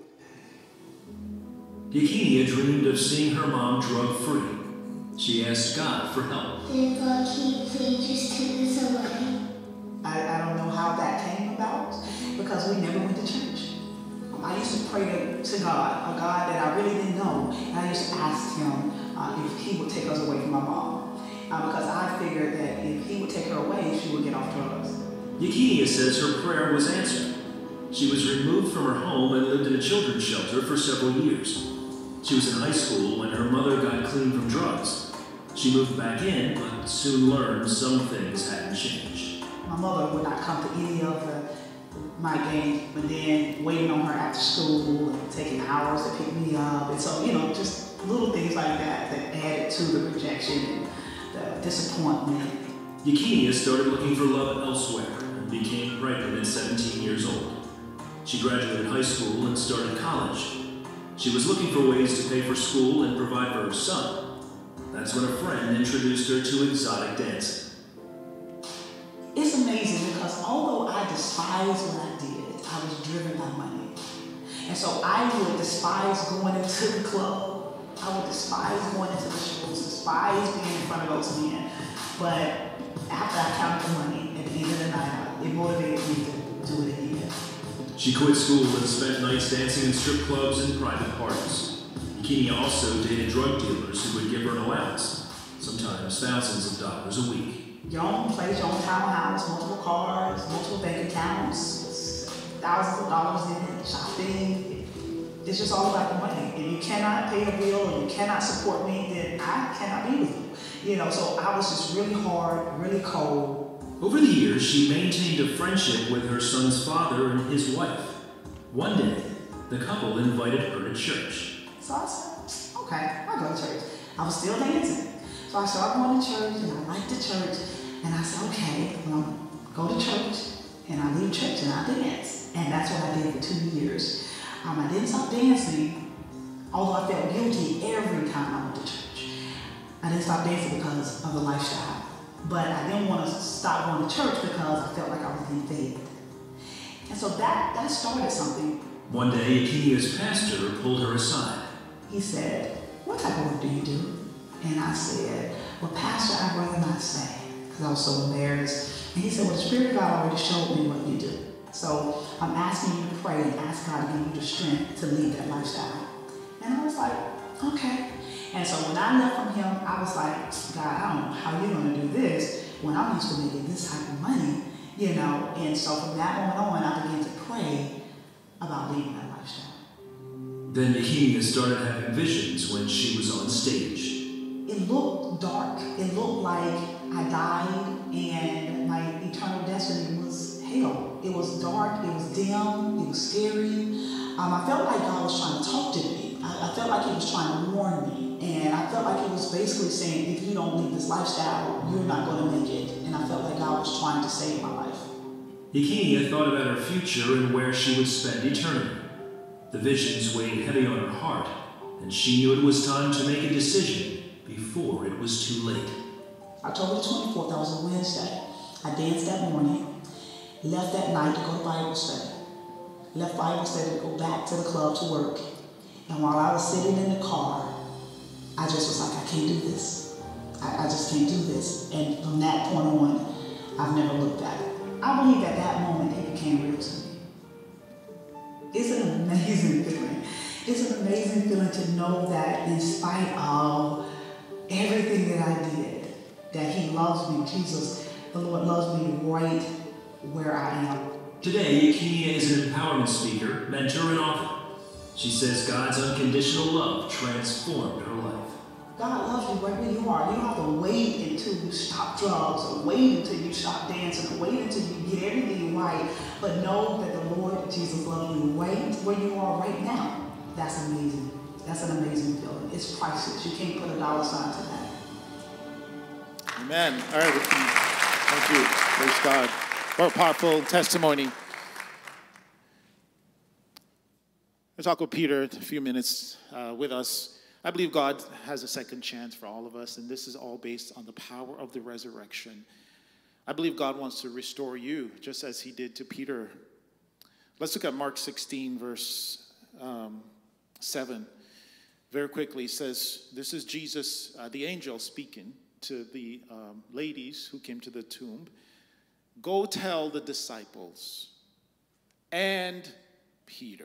[SPEAKER 15] with it.
[SPEAKER 16] Yakinia dreamed of seeing her mom drug-free. She asked God for help.
[SPEAKER 17] Did God keep please just take this away?
[SPEAKER 15] I, I don't know how that came about because we never went to church. I used to pray to, to God, a God that I really didn't know. And I used to ask him uh, if he would take us away from my mom. Uh, because I figured that if he would take her away, she would get off drugs.
[SPEAKER 16] Yakinia says her prayer was answered. She was removed from her home and lived in a children's shelter for several years. She was in high school when her mother got clean from drugs. She moved back in, but soon learned some things hadn't changed.
[SPEAKER 15] My mother would not come to any of the, my games, but then waiting on her after school and taking hours to pick me up. And so, you know, just little things like that that added to the rejection and the disappointment.
[SPEAKER 16] Yakinia started looking for love elsewhere and became pregnant at seventeen years old. She graduated high school and started college. She was looking for ways to pay for school and provide for her son. That's when a friend introduced her to exotic dancing.
[SPEAKER 15] It's amazing because although I despised what I did, I was driven by money. And so I would despise going into the club. I would despise going into the shows, despise being in front of those men. But after I counted the money at the end of the night, it motivated me to do it again.
[SPEAKER 16] She quit school and spent nights dancing in strip clubs and private parties. Yakinia also dated drug dealers who would give her an allowance, sometimes thousands of dollars a week.
[SPEAKER 15] Your own place, your own townhouse, multiple cars, multiple bank accounts, thousands of dollars in it, shopping. It's just all about the money. If you cannot pay a bill or you cannot support me, then I cannot be with you. You know, so I was just really hard, really cold.
[SPEAKER 16] Over the years, she maintained a friendship with her son's father and his wife. One day, the couple invited her to church.
[SPEAKER 15] So I said, okay, I'll go to church. I was still dancing. So I started going to church, and I liked the church. And I said, okay, well, go to church, and I leave church, and I dance. And that's what I did for two years. Um, I didn't stop dancing, although I felt guilty every time I went to church. I didn't stop dancing because of the lifestyle. But I didn't want to stop going to church because I felt like I was being fed. And so that, that started something.
[SPEAKER 16] One day, Yakinia's pastor pulled her aside.
[SPEAKER 15] He said, "What type of work do you do?" And I said, "Well, Pastor, I'd rather not say," because I was so embarrassed. And he said, "Well, the Spirit of God already showed me what you do. So I'm asking you to pray and ask God to give you the strength to lead that lifestyle." And I was like, okay. And so when I left from him, I was like, God, I don't know how you're going to do this when I'm used to making this type of money, you know. And so from that moment on, I began to pray about leading that lifestyle.
[SPEAKER 16] Then Yakinia started having visions when she was on stage.
[SPEAKER 15] It looked dark. It looked like I died and my eternal destiny was hell. It was dark, it was dim, it was scary. Um, I felt like God was trying to talk to me. I, I felt like he was trying to warn me. And I felt like he was basically saying, if you don't lead this lifestyle, you're not going to make it. And I felt like God was trying to save my life.
[SPEAKER 16] Yakinia thought about her future and where she would spend eternity. The visions weighed heavy on her heart, and she knew it was time to make a decision before it was too late.
[SPEAKER 15] October the twenty-fourth, that was a Wednesday. I danced that morning, left that night to go to Bible study. Left Bible study to go back to the club to work. And while I was sitting in the car, I just was like, I can't do this. I, I just can't do this. And from that point on, I've never looked back. I believe at that moment it became real to me. It's an amazing feeling. It's an amazing feeling to know that in spite of everything that I did, that he loves me, Jesus, the Lord loves me right where I am.
[SPEAKER 16] Today, Yakinia is an empowerment speaker, mentor, and author. She says God's unconditional love transformed her life.
[SPEAKER 15] God loves you right where you are. You don't have to wait until you stop drugs or wait until you stop dancing or wait until you get everything right. But know that the Lord Jesus loves you right where you are right now. That's amazing. That's an amazing feeling. It's priceless. You can't put a dollar sign to that.
[SPEAKER 14] Amen. All right. Thank you. Praise God. What a powerful testimony. We'll talk with Peter a few minutes uh, with us. I believe God has a second chance for all of us, and this is all based on the power of the resurrection. I believe God wants to restore you, just as he did to Peter. Let's look at Mark sixteen, verse um, seven. Very quickly, it says, this is Jesus, uh, the angel, speaking to the um, ladies who came to the tomb. Go tell the disciples and Peter.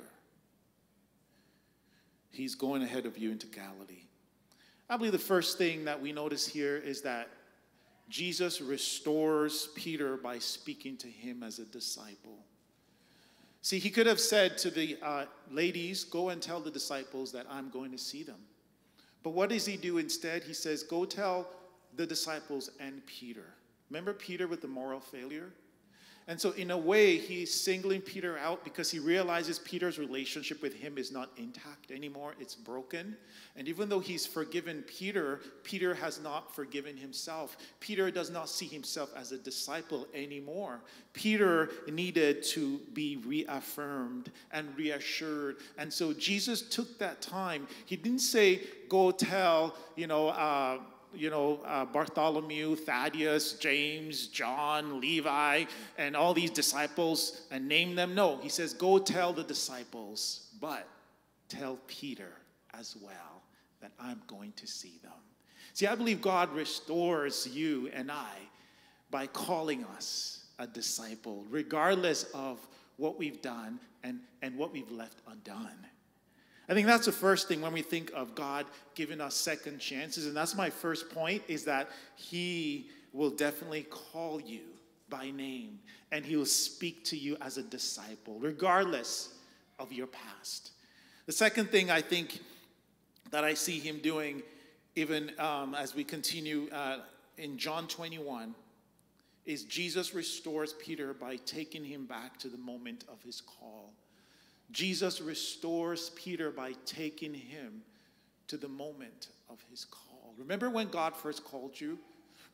[SPEAKER 14] He's going ahead of you into Galilee. I believe the first thing that we notice here is that Jesus restores Peter by speaking to him as a disciple. See, he could have said to the uh, ladies, go and tell the disciples that I'm going to see them. But what does he do instead? He says, go tell the disciples and Peter. Remember Peter with the moral failure? And so in a way, he's singling Peter out because he realizes Peter's relationship with him is not intact anymore. It's broken. And even though he's forgiven Peter, Peter has not forgiven himself. Peter does not see himself as a disciple anymore. Peter needed to be reaffirmed and reassured. And so Jesus took that time. He didn't say, go tell, you know, uh, you know, uh, Bartholomew, Thaddeus, James, John, Levi, and all these disciples and name them. No, he says, go tell the disciples, but tell Peter as well that I'm going to see them. See, I believe God restores you and I by calling us a disciple, regardless of what we've done and, and what we've left undone. I think that's the first thing when we think of God giving us second chances. And that's my first point, is that he will definitely call you by name. And he will speak to you as a disciple, regardless of your past. The second thing I think that I see him doing, even um, as we continue uh, in John twenty-one, is Jesus restores Peter by taking him back to the moment of his call. Jesus restores Peter by taking him to the moment of his call. Remember when God first called you?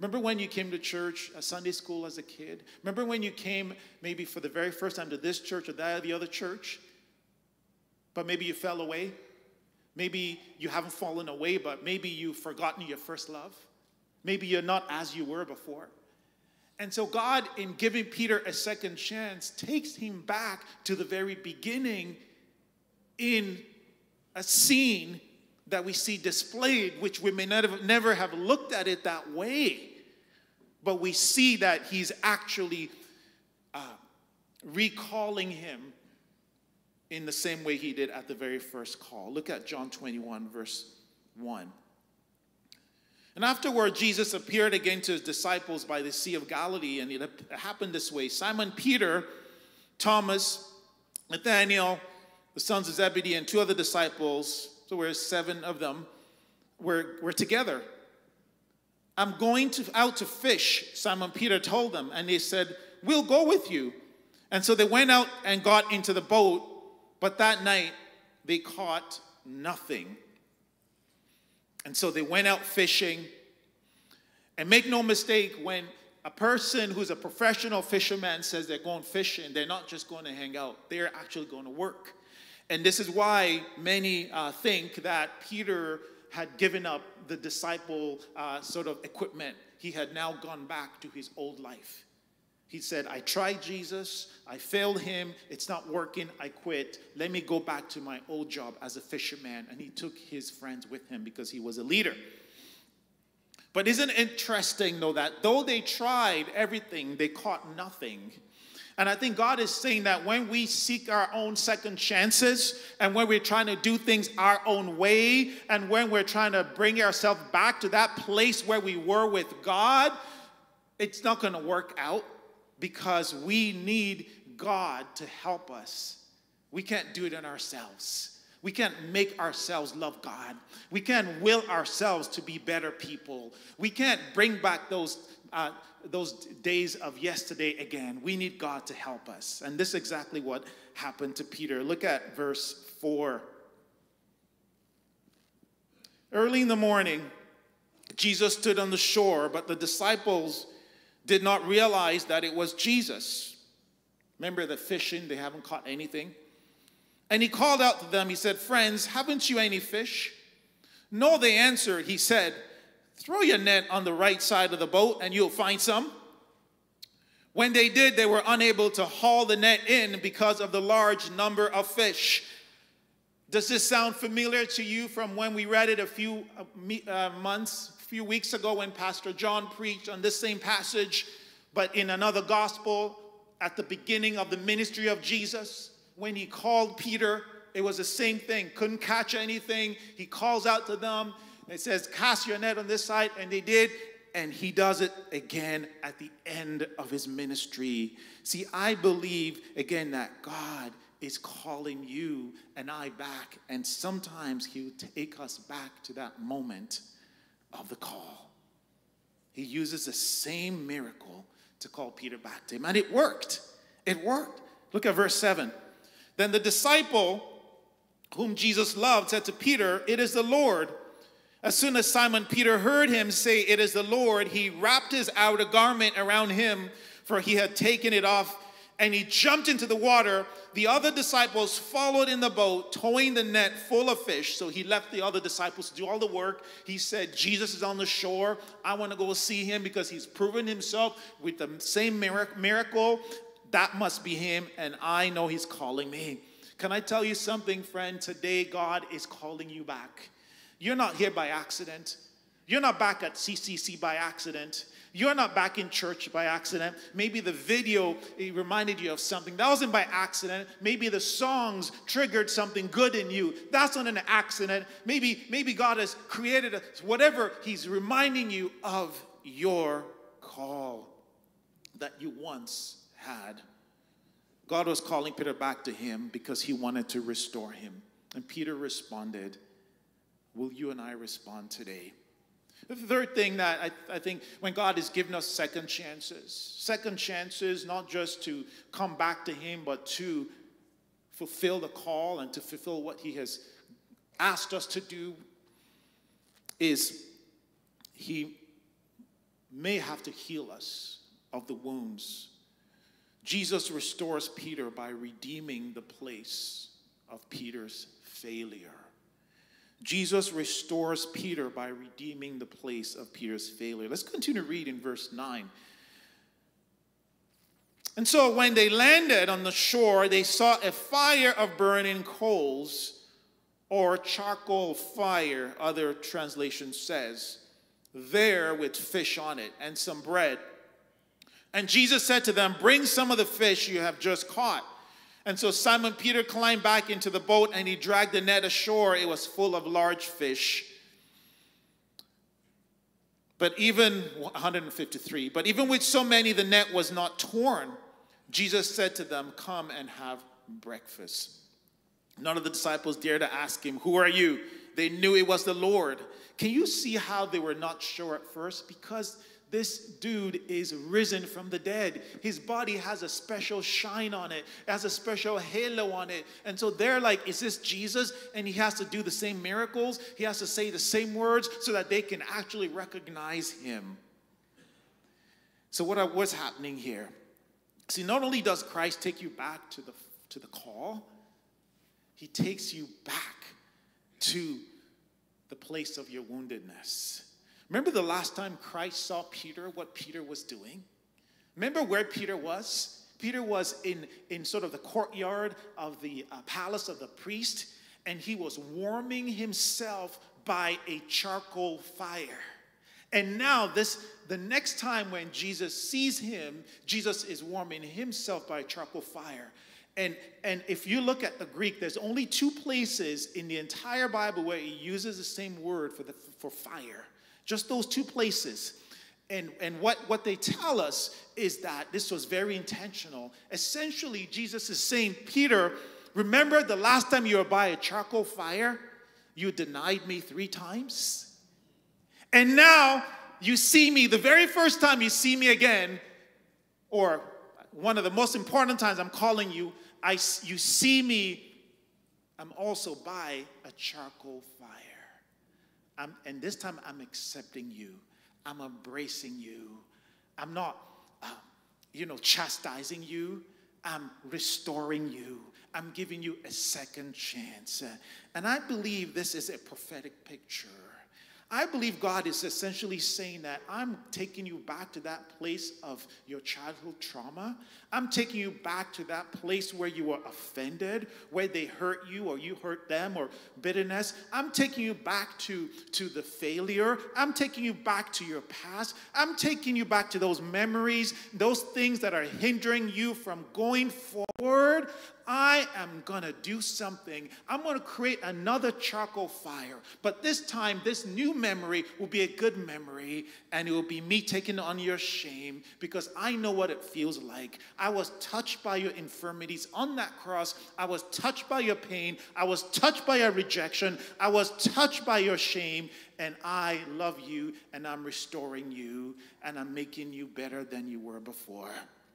[SPEAKER 14] Remember when you came to church, a Sunday school as a kid? Remember when you came maybe for the very first time to this church or that or the other church? But maybe you fell away. Maybe you haven't fallen away, but maybe you've forgotten your first love. Maybe you're not as you were before. And so God, in giving Peter a second chance, takes him back to the very beginning in a scene that we see displayed, which we may not have, never have looked at it that way. But we see that he's actually uh, recalling him in the same way he did at the very first call. Look at John twenty-one, verse one. And afterward, Jesus appeared again to his disciples by the Sea of Galilee, and it happened this way. Simon Peter, Thomas, Nathanael, the sons of Zebedee, and two other disciples, so we're seven of them, were, were together. I'm going to, out to fish, Simon Peter told them, and they said, we'll go with you. And so they went out and got into the boat, but that night they caught nothing. And so they went out fishing. And make no mistake, when a person who's a professional fisherman says they're going fishing, they're not just going to hang out. They're actually going to work. And this is why many uh, think that Peter had given up the disciple uh, sort of equipment. He had now gone back to his old life. He said, I tried Jesus, I failed him, it's not working, I quit. Let me go back to my old job as a fisherman. And he took his friends with him because he was a leader. But isn't it interesting, though, that though they tried everything, they caught nothing. And I think God is saying that when we seek our own second chances, and when we're trying to do things our own way, and when we're trying to bring ourselves back to that place where we were with God, it's not going to work out because we need God to help us. We can't do it in ourselves. We can't make ourselves love God. We can't will ourselves to be better people. We can't bring back those uh, those days of yesterday again. We need God to help us. And this is exactly what happened to Peter. Look at verse four. Early in the morning, Jesus stood on the shore, but the disciples did not realize that it was Jesus. Remember the fishing, they haven't caught anything. And he called out to them, he said, friends, haven't you any fish? No, they answered. He said, throw your net on the right side of the boat and you'll find some. When they did, they were unable to haul the net in because of the large number of fish. Does this sound familiar to you from when we read it a few uh, months, a few weeks ago when Pastor John preached on this same passage, but in another gospel at the beginning of the ministry of Jesus? When he called Peter, it was the same thing. Couldn't catch anything. He calls out to them. It says, cast your net on this side. And they did. And he does it again at the end of his ministry. See, I believe, again, that God is calling you and I back. And sometimes he will take us back to that moment of the call. He uses the same miracle to call Peter back to him. And it worked. It worked. Look at verse seven. Then the disciple whom Jesus loved said to Peter, it is the Lord. As soon as Simon Peter heard him say, it is the Lord, he wrapped his outer garment around him, for he had taken it off, and he jumped into the water. The other disciples followed in the boat, towing the net full of fish. So he left the other disciples to do all the work. He said, Jesus is on the shore. I want to go see him because he's proven himself with the same miracle. That must be him, and I know he's calling me. Can I tell you something, friend? Today, God is calling you back. You're not here by accident. You're not back at C C C by accident. You're not back in church by accident. Maybe the video it reminded you of something. That wasn't by accident. Maybe the songs triggered something good in you. That's not an accident. Maybe, maybe God has created a, whatever he's reminding you of your call that you once had. God was calling Peter back to him because he wanted to restore him. And Peter responded. Will you and I respond today? The third thing that I, I think when God has given us second chances, second chances not just to come back to him, but to fulfill the call and to fulfill what he has asked us to do, is he may have to heal us of the wounds. Jesus restores Peter by redeeming the place of Peter's failure. Jesus restores Peter by redeeming the place of Peter's failure. Let's continue to read in verse nine. And so when they landed on the shore, they saw a fire of burning coals, or charcoal fire, other translation says, there with fish on it and some bread. And Jesus said to them, bring some of the fish you have just caught. And so Simon Peter climbed back into the boat and he dragged the net ashore. It was full of large fish. But even, one hundred fifty-three, but even with so many, the net was not torn. Jesus said to them, come and have breakfast. None of the disciples dared to ask him, who are you? They knew it was the Lord. Can you see how they were not sure at first? Because this dude is risen from the dead. His body has a special shine on it, has a special halo on it. And so they're like, is this Jesus? And he has to do the same miracles. He has to say the same words so that they can actually recognize him. So what what's happening here? See, not only does Christ take you back to the, to the call, he takes you back to the place of your woundedness. Remember the last time Christ saw Peter, what Peter was doing? Remember where Peter was? Peter was in, in sort of the courtyard of the uh, palace of the priest, and he was warming himself by a charcoal fire. And now this, the next time when Jesus sees him, Jesus is warming himself by a charcoal fire. And, and if you look at the Greek, there's only two places in the entire Bible where he uses the same word for, the, for fire. Just those two places. And, and what, what they tell us is that this was very intentional. Essentially, Jesus is saying, Peter, remember the last time you were by a charcoal fire? You denied me three times. And now you see me, the very first time you see me again, or one of the most important times I'm calling you, I, you see me, I'm also by a charcoal fire. I'm, and this time I'm accepting you. I'm embracing you. I'm not, uh, you know, chastising you. I'm restoring you. I'm giving you a second chance. Uh, and I believe this is a prophetic picture. I believe God is essentially saying that I'm taking you back to that place of your childhood trauma. I'm taking you back to that place where you were offended, where they hurt you or you hurt them, or bitterness. I'm taking you back to, to the failure. I'm taking you back to your past. I'm taking you back to those memories, those things that are hindering you from going forward. I am going to do something. I'm going to create another charcoal fire. But this time, this new memory will be a good memory, and it will be me taking on your shame, because I know what it feels like. I was touched by your infirmities on that cross. I was touched by your pain. I was touched by your rejection. I was touched by your shame, and I love you, and I'm restoring you, and I'm making you better than you were before.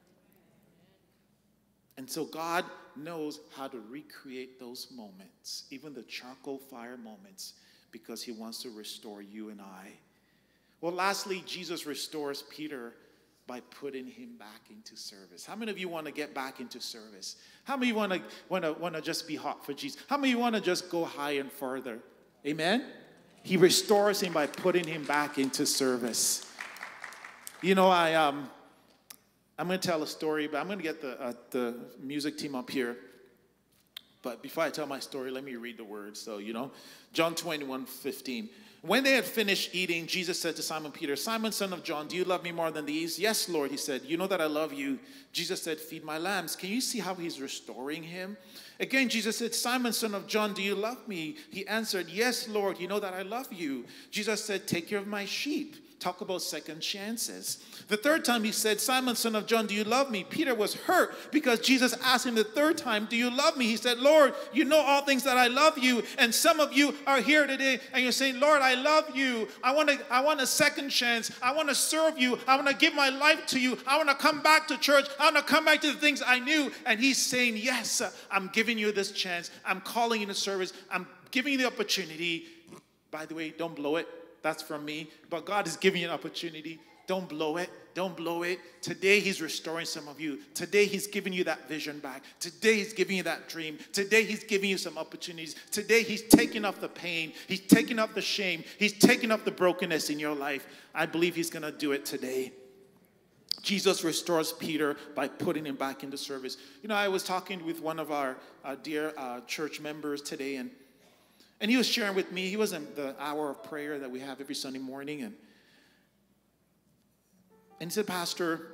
[SPEAKER 14] And so God knows how to recreate those moments, even the charcoal fire moments, because he wants to restore you and I. Well, lastly, Jesus restores Peter by putting him back into service. How many of you want to get back into service? How many of you want to, want to, want to just be hot for Jesus? How many of you want to just go high and further? Amen? He restores him by putting him back into service. You know, I... um. I'm going to tell a story, but I'm going to get the, uh, the music team up here. But before I tell my story, let me read the words. So, you know, John twenty-one fifteen. When they had finished eating, Jesus said to Simon Peter, Simon, son of John, do you love me more than these? Yes, Lord, he said. You know that I love you. Jesus said, feed my lambs. Can you see how he's restoring him? Again, Jesus said, Simon, son of John, do you love me? He answered, yes, Lord, you know that I love you. Jesus said, take care of my sheep. Talk about second chances. The third time he said, Simon, son of John, do you love me? Peter was hurt because Jesus asked him the third time, do you love me? He said, Lord, you know all things that I love you. And some of you are here today and you're saying, Lord, I love you. I want to, I want a second chance. I want to serve you. I want to give my life to you. I want to come back to church. I want to come back to the things I knew. And he's saying, yes, I'm giving you this chance. I'm calling you to service. I'm giving you the opportunity. By the way, don't blow it. That's from me. But God is giving you an opportunity Don't blow it. Don't blow it. Today he's restoring some of you. Today he's giving you that vision back. Today he's giving you that dream. Today he's giving you some opportunities. Today he's taking off the pain. He's taking off the shame. He's taking off the brokenness in your life. I believe he's going to do it today. Jesus restores Peter by putting him back into service. You know, I was talking with one of our uh, dear uh, church members today, and, and he was sharing with me. He was in the hour of prayer that we have every Sunday morning, and And he said, Pastor,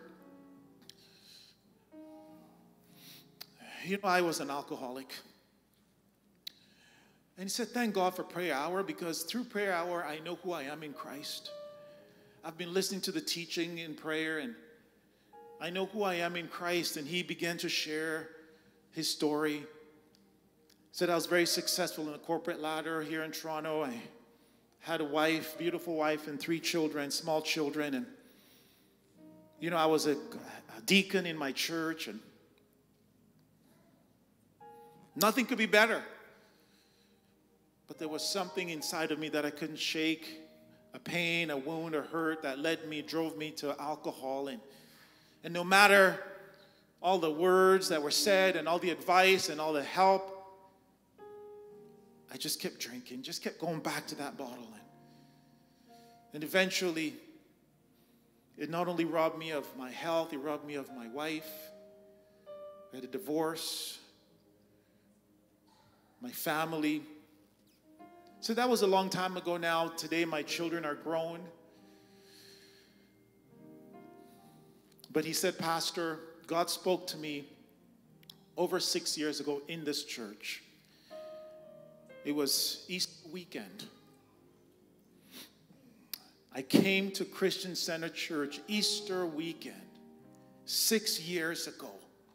[SPEAKER 14] you know, I was an alcoholic. And he said, thank God for prayer hour, because through prayer hour, I know who I am in Christ. I've been listening to the teaching in prayer, and I know who I am in Christ. And he began to share his story. He said, I was very successful in the corporate ladder here in Toronto. I had a wife, beautiful wife, and three children, small children. And you know, I was a, a deacon in my church, and nothing could be better. But there was something inside of me that I couldn't shake, a pain, a wound, a hurt that led me, drove me to alcohol. And, and no matter all the words that were said and all the advice and all the help, I just kept drinking, just kept going back to that bottle. And, and eventually, it not only robbed me of my health, it robbed me of my wife. I had a divorce, my family. So that was a long time ago now. Today my children are grown. But he said, Pastor, God spoke to me over six years ago in this church. It was Easter weekend. I came to Christian Center Church Easter weekend six years ago.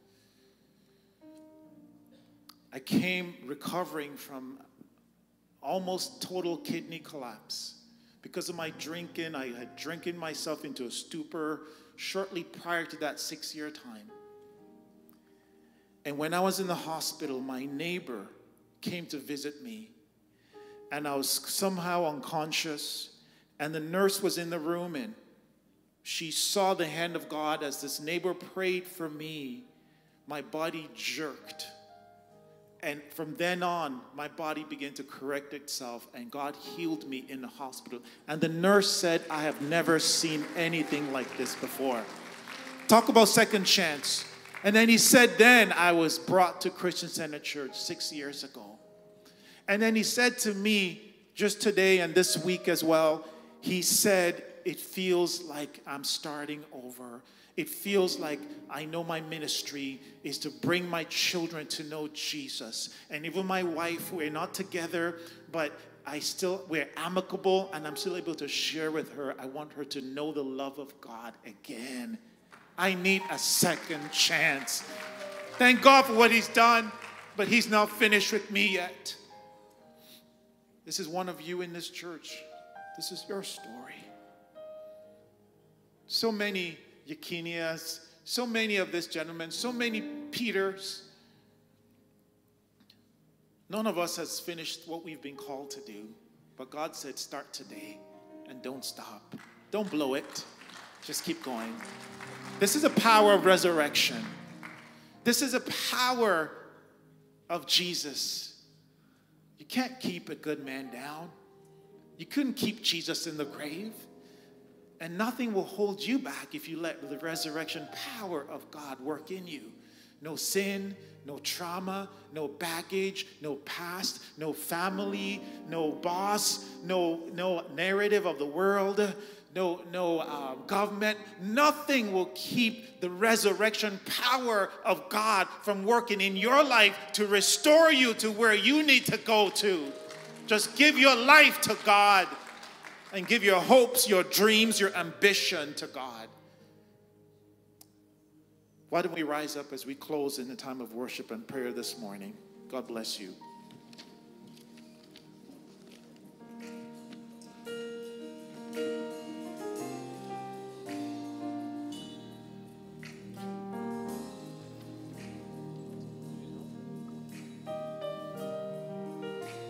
[SPEAKER 14] I came recovering from almost total kidney collapse. Because of my drinking, I had drinking myself into a stupor shortly prior to that six-year time. And when I was in the hospital, my neighbor came to visit me. And I was somehow unconscious. And the nurse was in the room, and she saw the hand of God as this neighbor prayed for me. My body jerked. And from then on, my body began to correct itself, and God healed me in the hospital. And the nurse said, I have never seen anything like this before. Talk about second chance. And then he said, then I was brought to Christian Center Church six years ago. And then he said to me, just today and this week as well, he said, it feels like I'm starting over. It feels like I know my ministry is to bring my children to know Jesus. And even my wife, we're not together, but I still, we're amicable, and I'm still able to share with her. I want her to know the love of God again. I need a second chance. Thank God for what he's done, but he's not finished with me yet. This is one of you in this church. This is your story. So many Yakinias, so many of this gentleman, so many Peters. None of us has finished what we've been called to do. But God said, start today and don't stop. Don't blow it. Just keep going. This is a power of resurrection. This is a power of Jesus. You can't keep a good man down. You couldn't keep Jesus in the grave. And nothing will hold you back if you let the resurrection power of God work in you. No sin, no trauma, no baggage, no past, no family, no boss, no, no narrative of the world, no, no uh, government. Nothing will keep the resurrection power of God from working in your life to restore you to where you need to go to. Just give your life to God and give your hopes, your dreams, your ambition to God. Why don't we rise up as we close in the time of worship and prayer this morning? God bless you.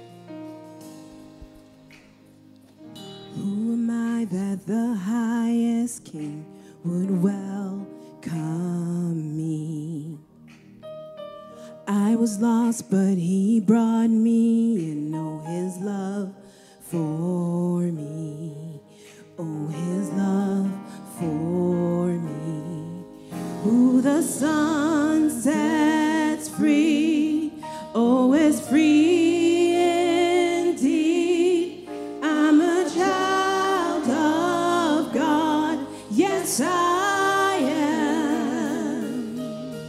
[SPEAKER 2] Who am I that the high as king would welcome me. I was lost, but he brought me in. Oh, his love for me. Oh, his love for me. Who the Son sets free, oh, is free indeed. I'm a child of God, yes, I am.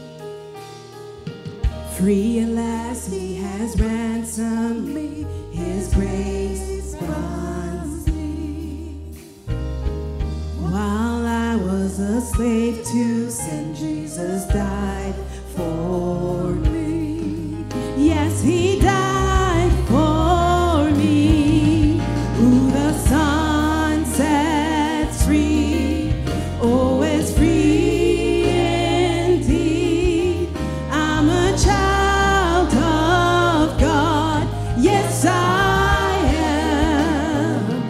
[SPEAKER 2] Free at last, he has ransomed me, his grace runs me. While I was a slave to sin, Jesus died for me. Yes, he died for me. Who the Son sets free, oh, is free indeed. I'm a child of God, yes, I am.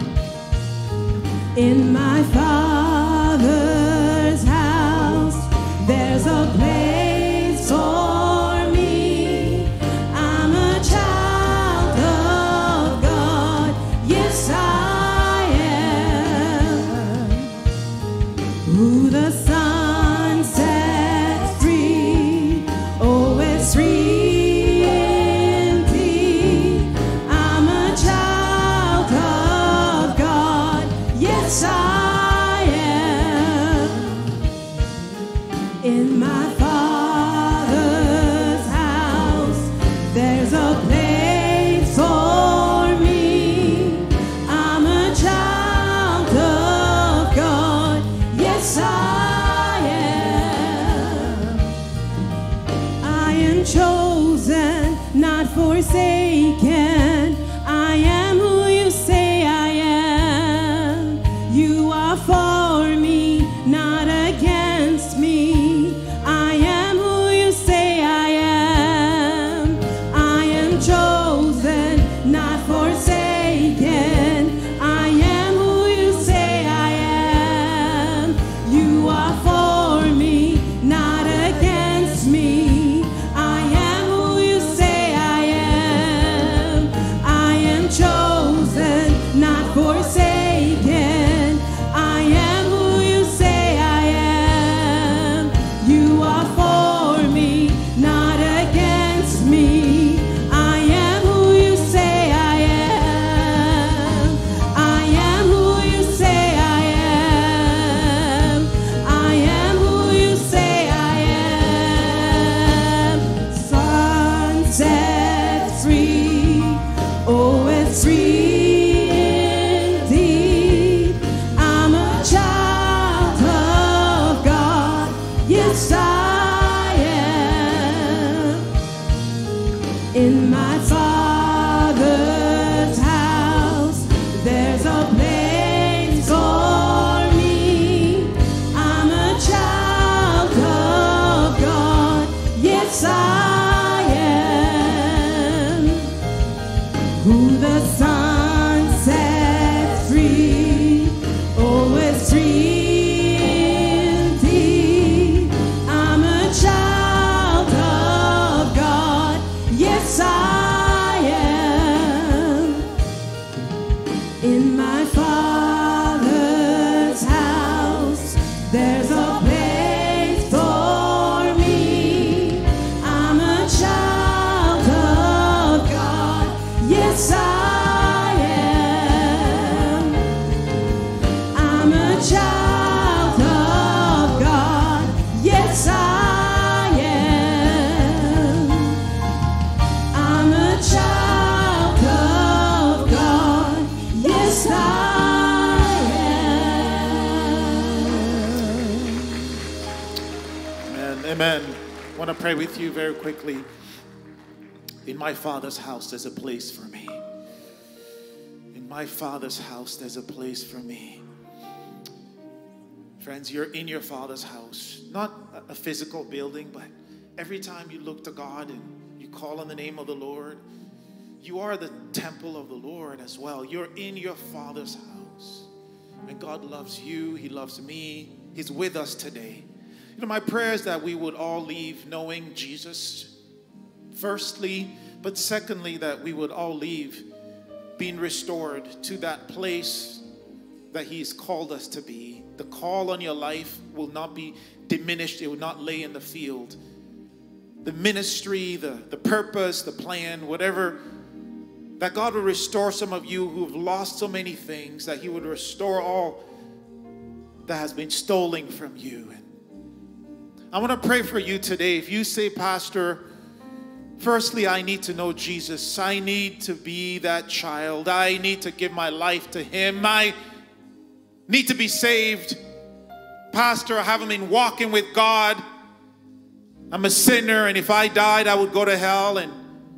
[SPEAKER 2] In my Father's house, there's a place for me. I'm a child of God, yes, I am. Who the Son sets free, oh, it's free indeed. I'm a child of God, yes, I am. In my Father's house, there's a place for me. I'm a child of God, yes, I am. I am chosen, not forsaken. I am who you say I am. You are for me, not against me. I am who you say I am. I am chosen, not forsaken. I am who you say I am. You are for me, not against me. I am who you say I am. I am chosen, not forsaken. I am who you say I am. You are for me, not against me. I am who you say I am. I am who you say I am. I am who you say I am. Sun sets free, oh, it's free indeed. I'm a child of God, yes, I am. In my Father's house, there's a place for me. I'm a child of God, yes, I am. Who the Son sets free, oh, it's free indeed. I'm a child of God, yes, I am. In my Father's house, there's a place for me. I'm a child of God, yes, I am. I'm a child of God, yes, I am. I'm a child of God, yes, I am.
[SPEAKER 14] Amen. Amen. I want to pray with you very quickly. In my Father's house, there's a place for me. In my Father's house, there's a place for me. Friends, you're in your Father's house. Not a physical building, but every time you look to God and you call on the name of the Lord, you are the temple of the Lord as well. You're in your Father's house. And God loves you. He loves me. He's with us today. You know, my prayer is that we would all leave knowing Jesus, firstly, but secondly, that we would all leave being restored to that place that He's called us to be. The call on your life will not be diminished. It will not lay in the field. The ministry, the, the purpose, the plan, whatever, that God will restore some of you who have lost so many things, that He would restore all that has been stolen from you. I want to pray for you today. If you say, Pastor, firstly, I need to know Jesus. I need to be that child. I need to give my life to Him. I need to be saved. Pastor, I haven't been walking with God. I'm a sinner, and if I died, I would go to hell, and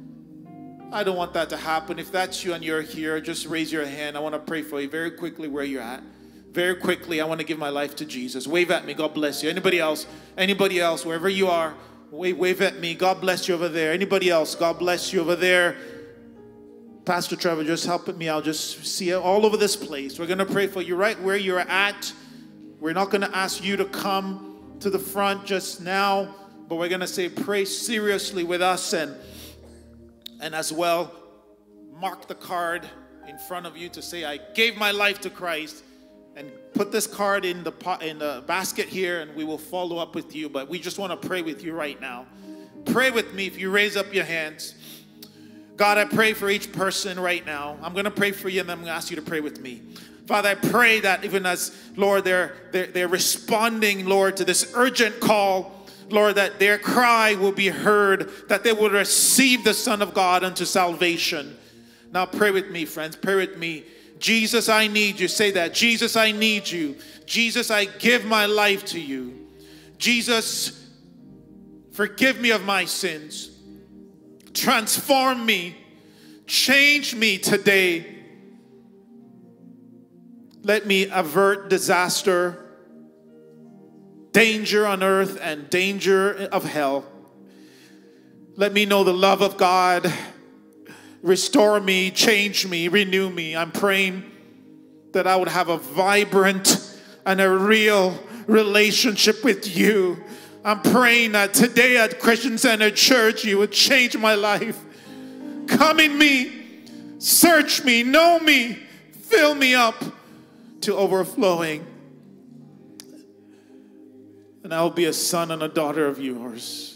[SPEAKER 14] I don't want that to happen. If that's you and you're here, just raise your hand. I want to pray for you very quickly where you're at. Very quickly, I want to give my life to Jesus. Wave at me. God bless you. Anybody else? Anybody else? Wherever you are, wave, wave at me. God bless you over there. Anybody else? God bless you over there. Pastor Trevor, just help me. I'll just see it all over this place. We're going to pray for you right where you're at. We're not going to ask you to come to the front just now, but we're going to say pray seriously with us, and and as well mark the card in front of you to say, I gave my life to Christ, and put this card in the pot, in the basket here, and we will follow up with you. But we just want to pray with you right now. Pray with me if you raise up your hands. God, I pray for each person right now. I'm going to pray for you, and then I'm going to ask you to pray with me. Father, I pray that even as, Lord, they're, they're, they're responding, Lord, to this urgent call, Lord, that their cry will be heard, that they will receive the Son of God unto salvation. Now pray with me, friends. Pray with me. Jesus, I need you. Say that. Jesus, I need you. Jesus, I give my life to you. Jesus, forgive me of my sins. Transform me. Change me today. Let me avert disaster, danger on earth, and danger of hell. Let me know the love of God. Restore me, change me, renew me. I'm praying that I would have a vibrant and a real relationship with you. I'm praying that today at Christian Center Church, you would change my life. Come in me, search me, know me, fill me up to overflowing. And I will be a son and a daughter of yours.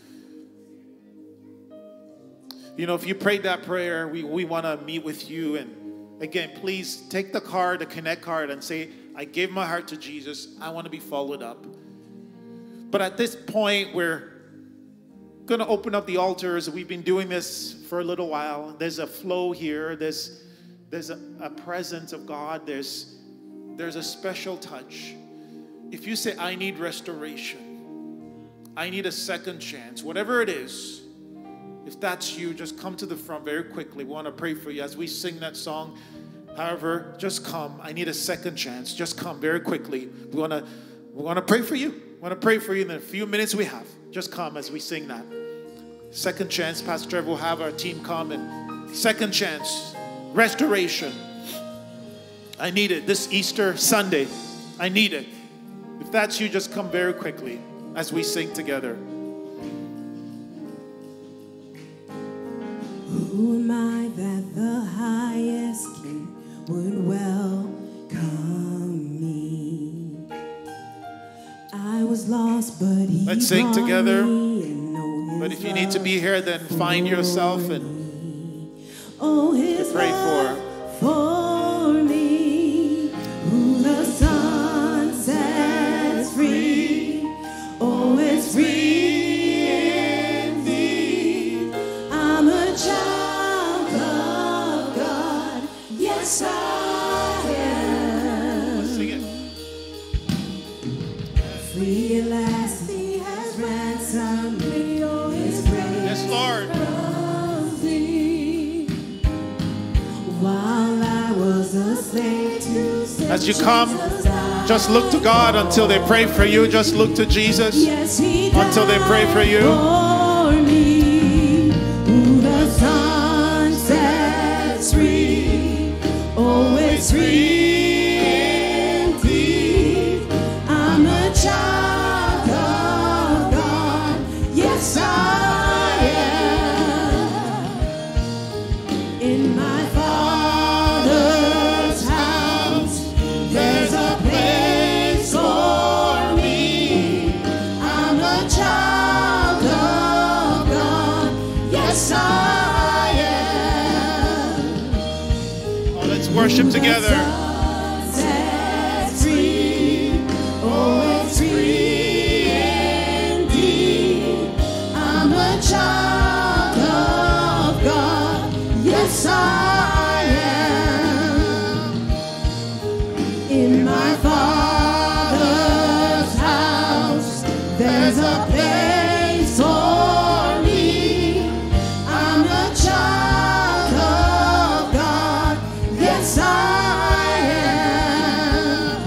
[SPEAKER 14] You know, if you prayed that prayer, we, we want to meet with you. And again, please take the card, the Connect card, and say, I gave my heart to Jesus. I want to be followed up. But at this point, we're going to open up the altars. We've been doing this for a little while. There's a flow here. There's, there's a, a presence of God. There's, there's a special touch. If you say, I need restoration, I need a second chance, whatever it is, if that's you, just come to the front very quickly. We want to pray for you as we sing that song. However, just come. I need a second chance. Just come very quickly. We want to, we want to pray for you. We want to pray for you in the few minutes we have. Just come as we sing that. Second chance. Pastor Trevor will have our team come. And second chance. Restoration. I need it this Easter Sunday. I need it. If that's you, just come very quickly as we sing together.
[SPEAKER 2] Who am I that the highest King would welcome me? I was lost, but he
[SPEAKER 14] Let's sing together.
[SPEAKER 2] But
[SPEAKER 14] if you need to be here, then find yourself and
[SPEAKER 2] oh, his
[SPEAKER 14] pray for.
[SPEAKER 2] For me, who the Son sets free, oh, it's free. Yes, I am.
[SPEAKER 14] Let's sing it.
[SPEAKER 2] Free at last, He has ransomed me. Oh, His grace.
[SPEAKER 14] Yes, Lord.
[SPEAKER 2] While I was a slave to sin,
[SPEAKER 14] as you come, just look to God until they pray for you. Just look to Jesus
[SPEAKER 2] yes, He
[SPEAKER 14] until they pray for you.
[SPEAKER 2] For me, who the Son sets free. Oh, it's free
[SPEAKER 14] worship together.
[SPEAKER 2] Sets free, oh, it's free indeed. I'm a child of God. Yes, I am. In my Father's house, there's a place for me. I'm a child of God. Yes, I am.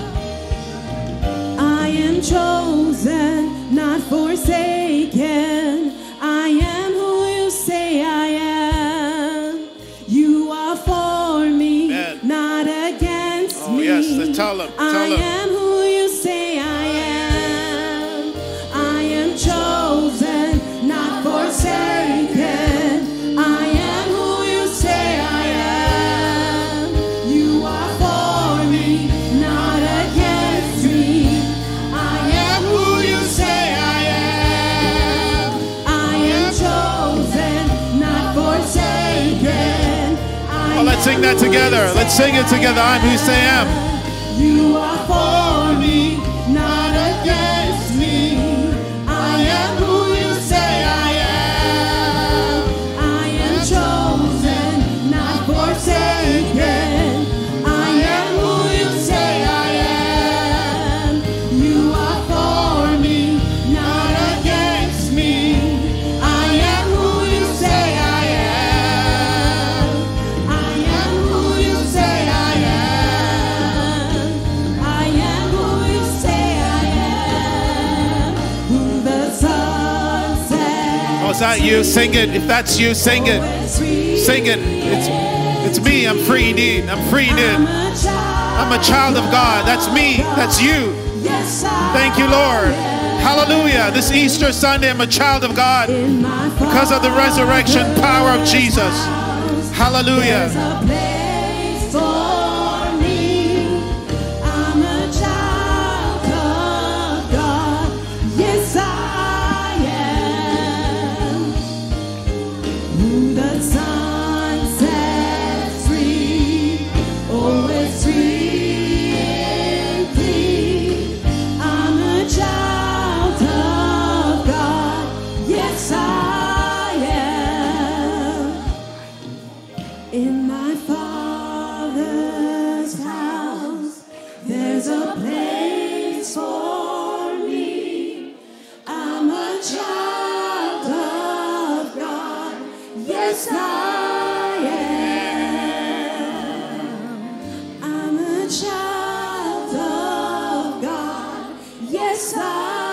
[SPEAKER 2] I am chosen, not forsaken. I am who you say I am. You are for me, not against
[SPEAKER 14] Oh,
[SPEAKER 2] me.
[SPEAKER 14] yes, let's tell them. Tell
[SPEAKER 2] I
[SPEAKER 14] them.
[SPEAKER 2] am who you say I am. I am chosen, not forsaken. I am who you say I am. You are for me, not against me. I am who you say I am. I am chosen, not forsaken.
[SPEAKER 14] Oh, let's sing that together. Let's sing it together. I'm who you say I am.
[SPEAKER 2] You are for me, not against me. I am who you say I am. I am chosen, not forsaken. I am who you say I am. You are for me, not against me. I am who you say I am. I am who you say I am. I am who you say I am. Who the Son sets
[SPEAKER 14] Oh, is that you? Sing it. If that's you, sing it. Sing it. It's, it's me. I'm free indeed. I'm free indeed. I'm a child of God. That's me. That's you. Thank you, Lord. Hallelujah. This Easter Sunday, I'm a child of God because of the resurrection power of Jesus. Hallelujah.
[SPEAKER 2] place for me. I'm a child of God. Yes, I am. Who the Son sets free, oh, it's free indeed. I'm a child of God. Yes, I am. In my Father's house, there's a place for me. I'm a child of God. Yes, I am. I'm a child of God. Yes, I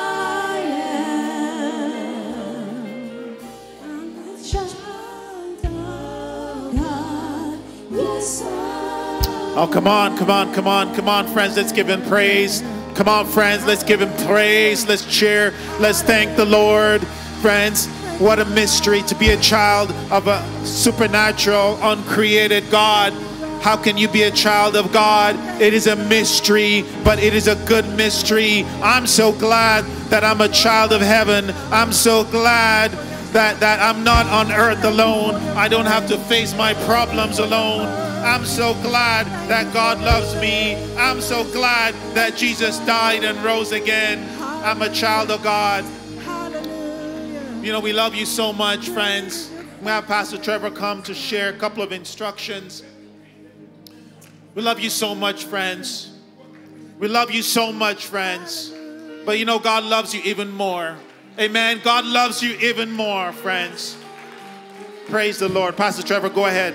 [SPEAKER 2] am. I'm a child of God. Yes, I am.
[SPEAKER 14] Oh, come on, come on, come on, come on, friends. Let's give him praise. Come on, friends. Let's give him praise. Let's cheer. Let's thank the Lord. Friends, what a mystery to be a child of a supernatural, uncreated God. How can you be a child of God? It is a mystery, but it is a good mystery. I'm so glad that I'm a child of heaven. I'm so glad that, that I'm not on earth alone. I don't have to face my problems alone. I'm so glad that God loves me. I'm so glad that Jesus died and rose again. I'm a child of God. You know, we love you so much, friends. We have Pastor Trevor come to share a couple of instructions. We love you so much, friends. We love you so much, friends. But you know, God loves you even more. Amen. God loves you even more, friends. Praise the Lord. Pastor Trevor, go ahead.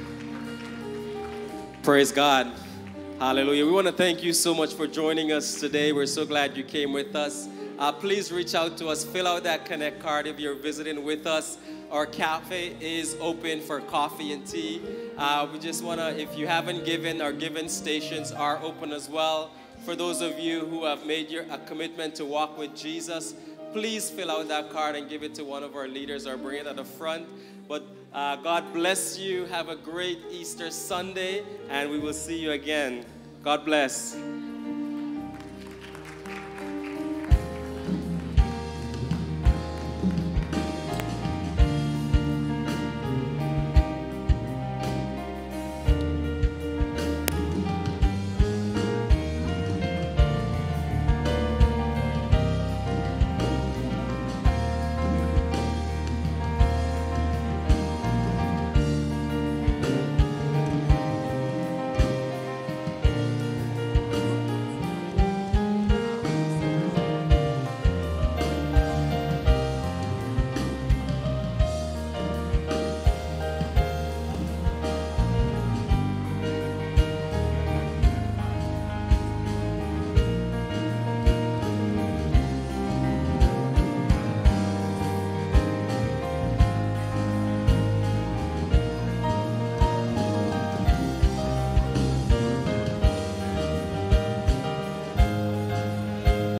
[SPEAKER 1] Praise God. Hallelujah. We want to thank you so much for joining us today. We're so glad you came with us. Uh, please reach out to us. Fill out that Connect card if you're visiting with us. Our cafe is open for coffee and tea. Uh, we just want to, if you haven't given, our giving stations are open as well. For those of you who have made your, a commitment to walk with Jesus, please fill out that card and give it to one of our leaders or bring it at the front. But uh, God bless you. Have a great Easter Sunday, and we will see you again. God bless.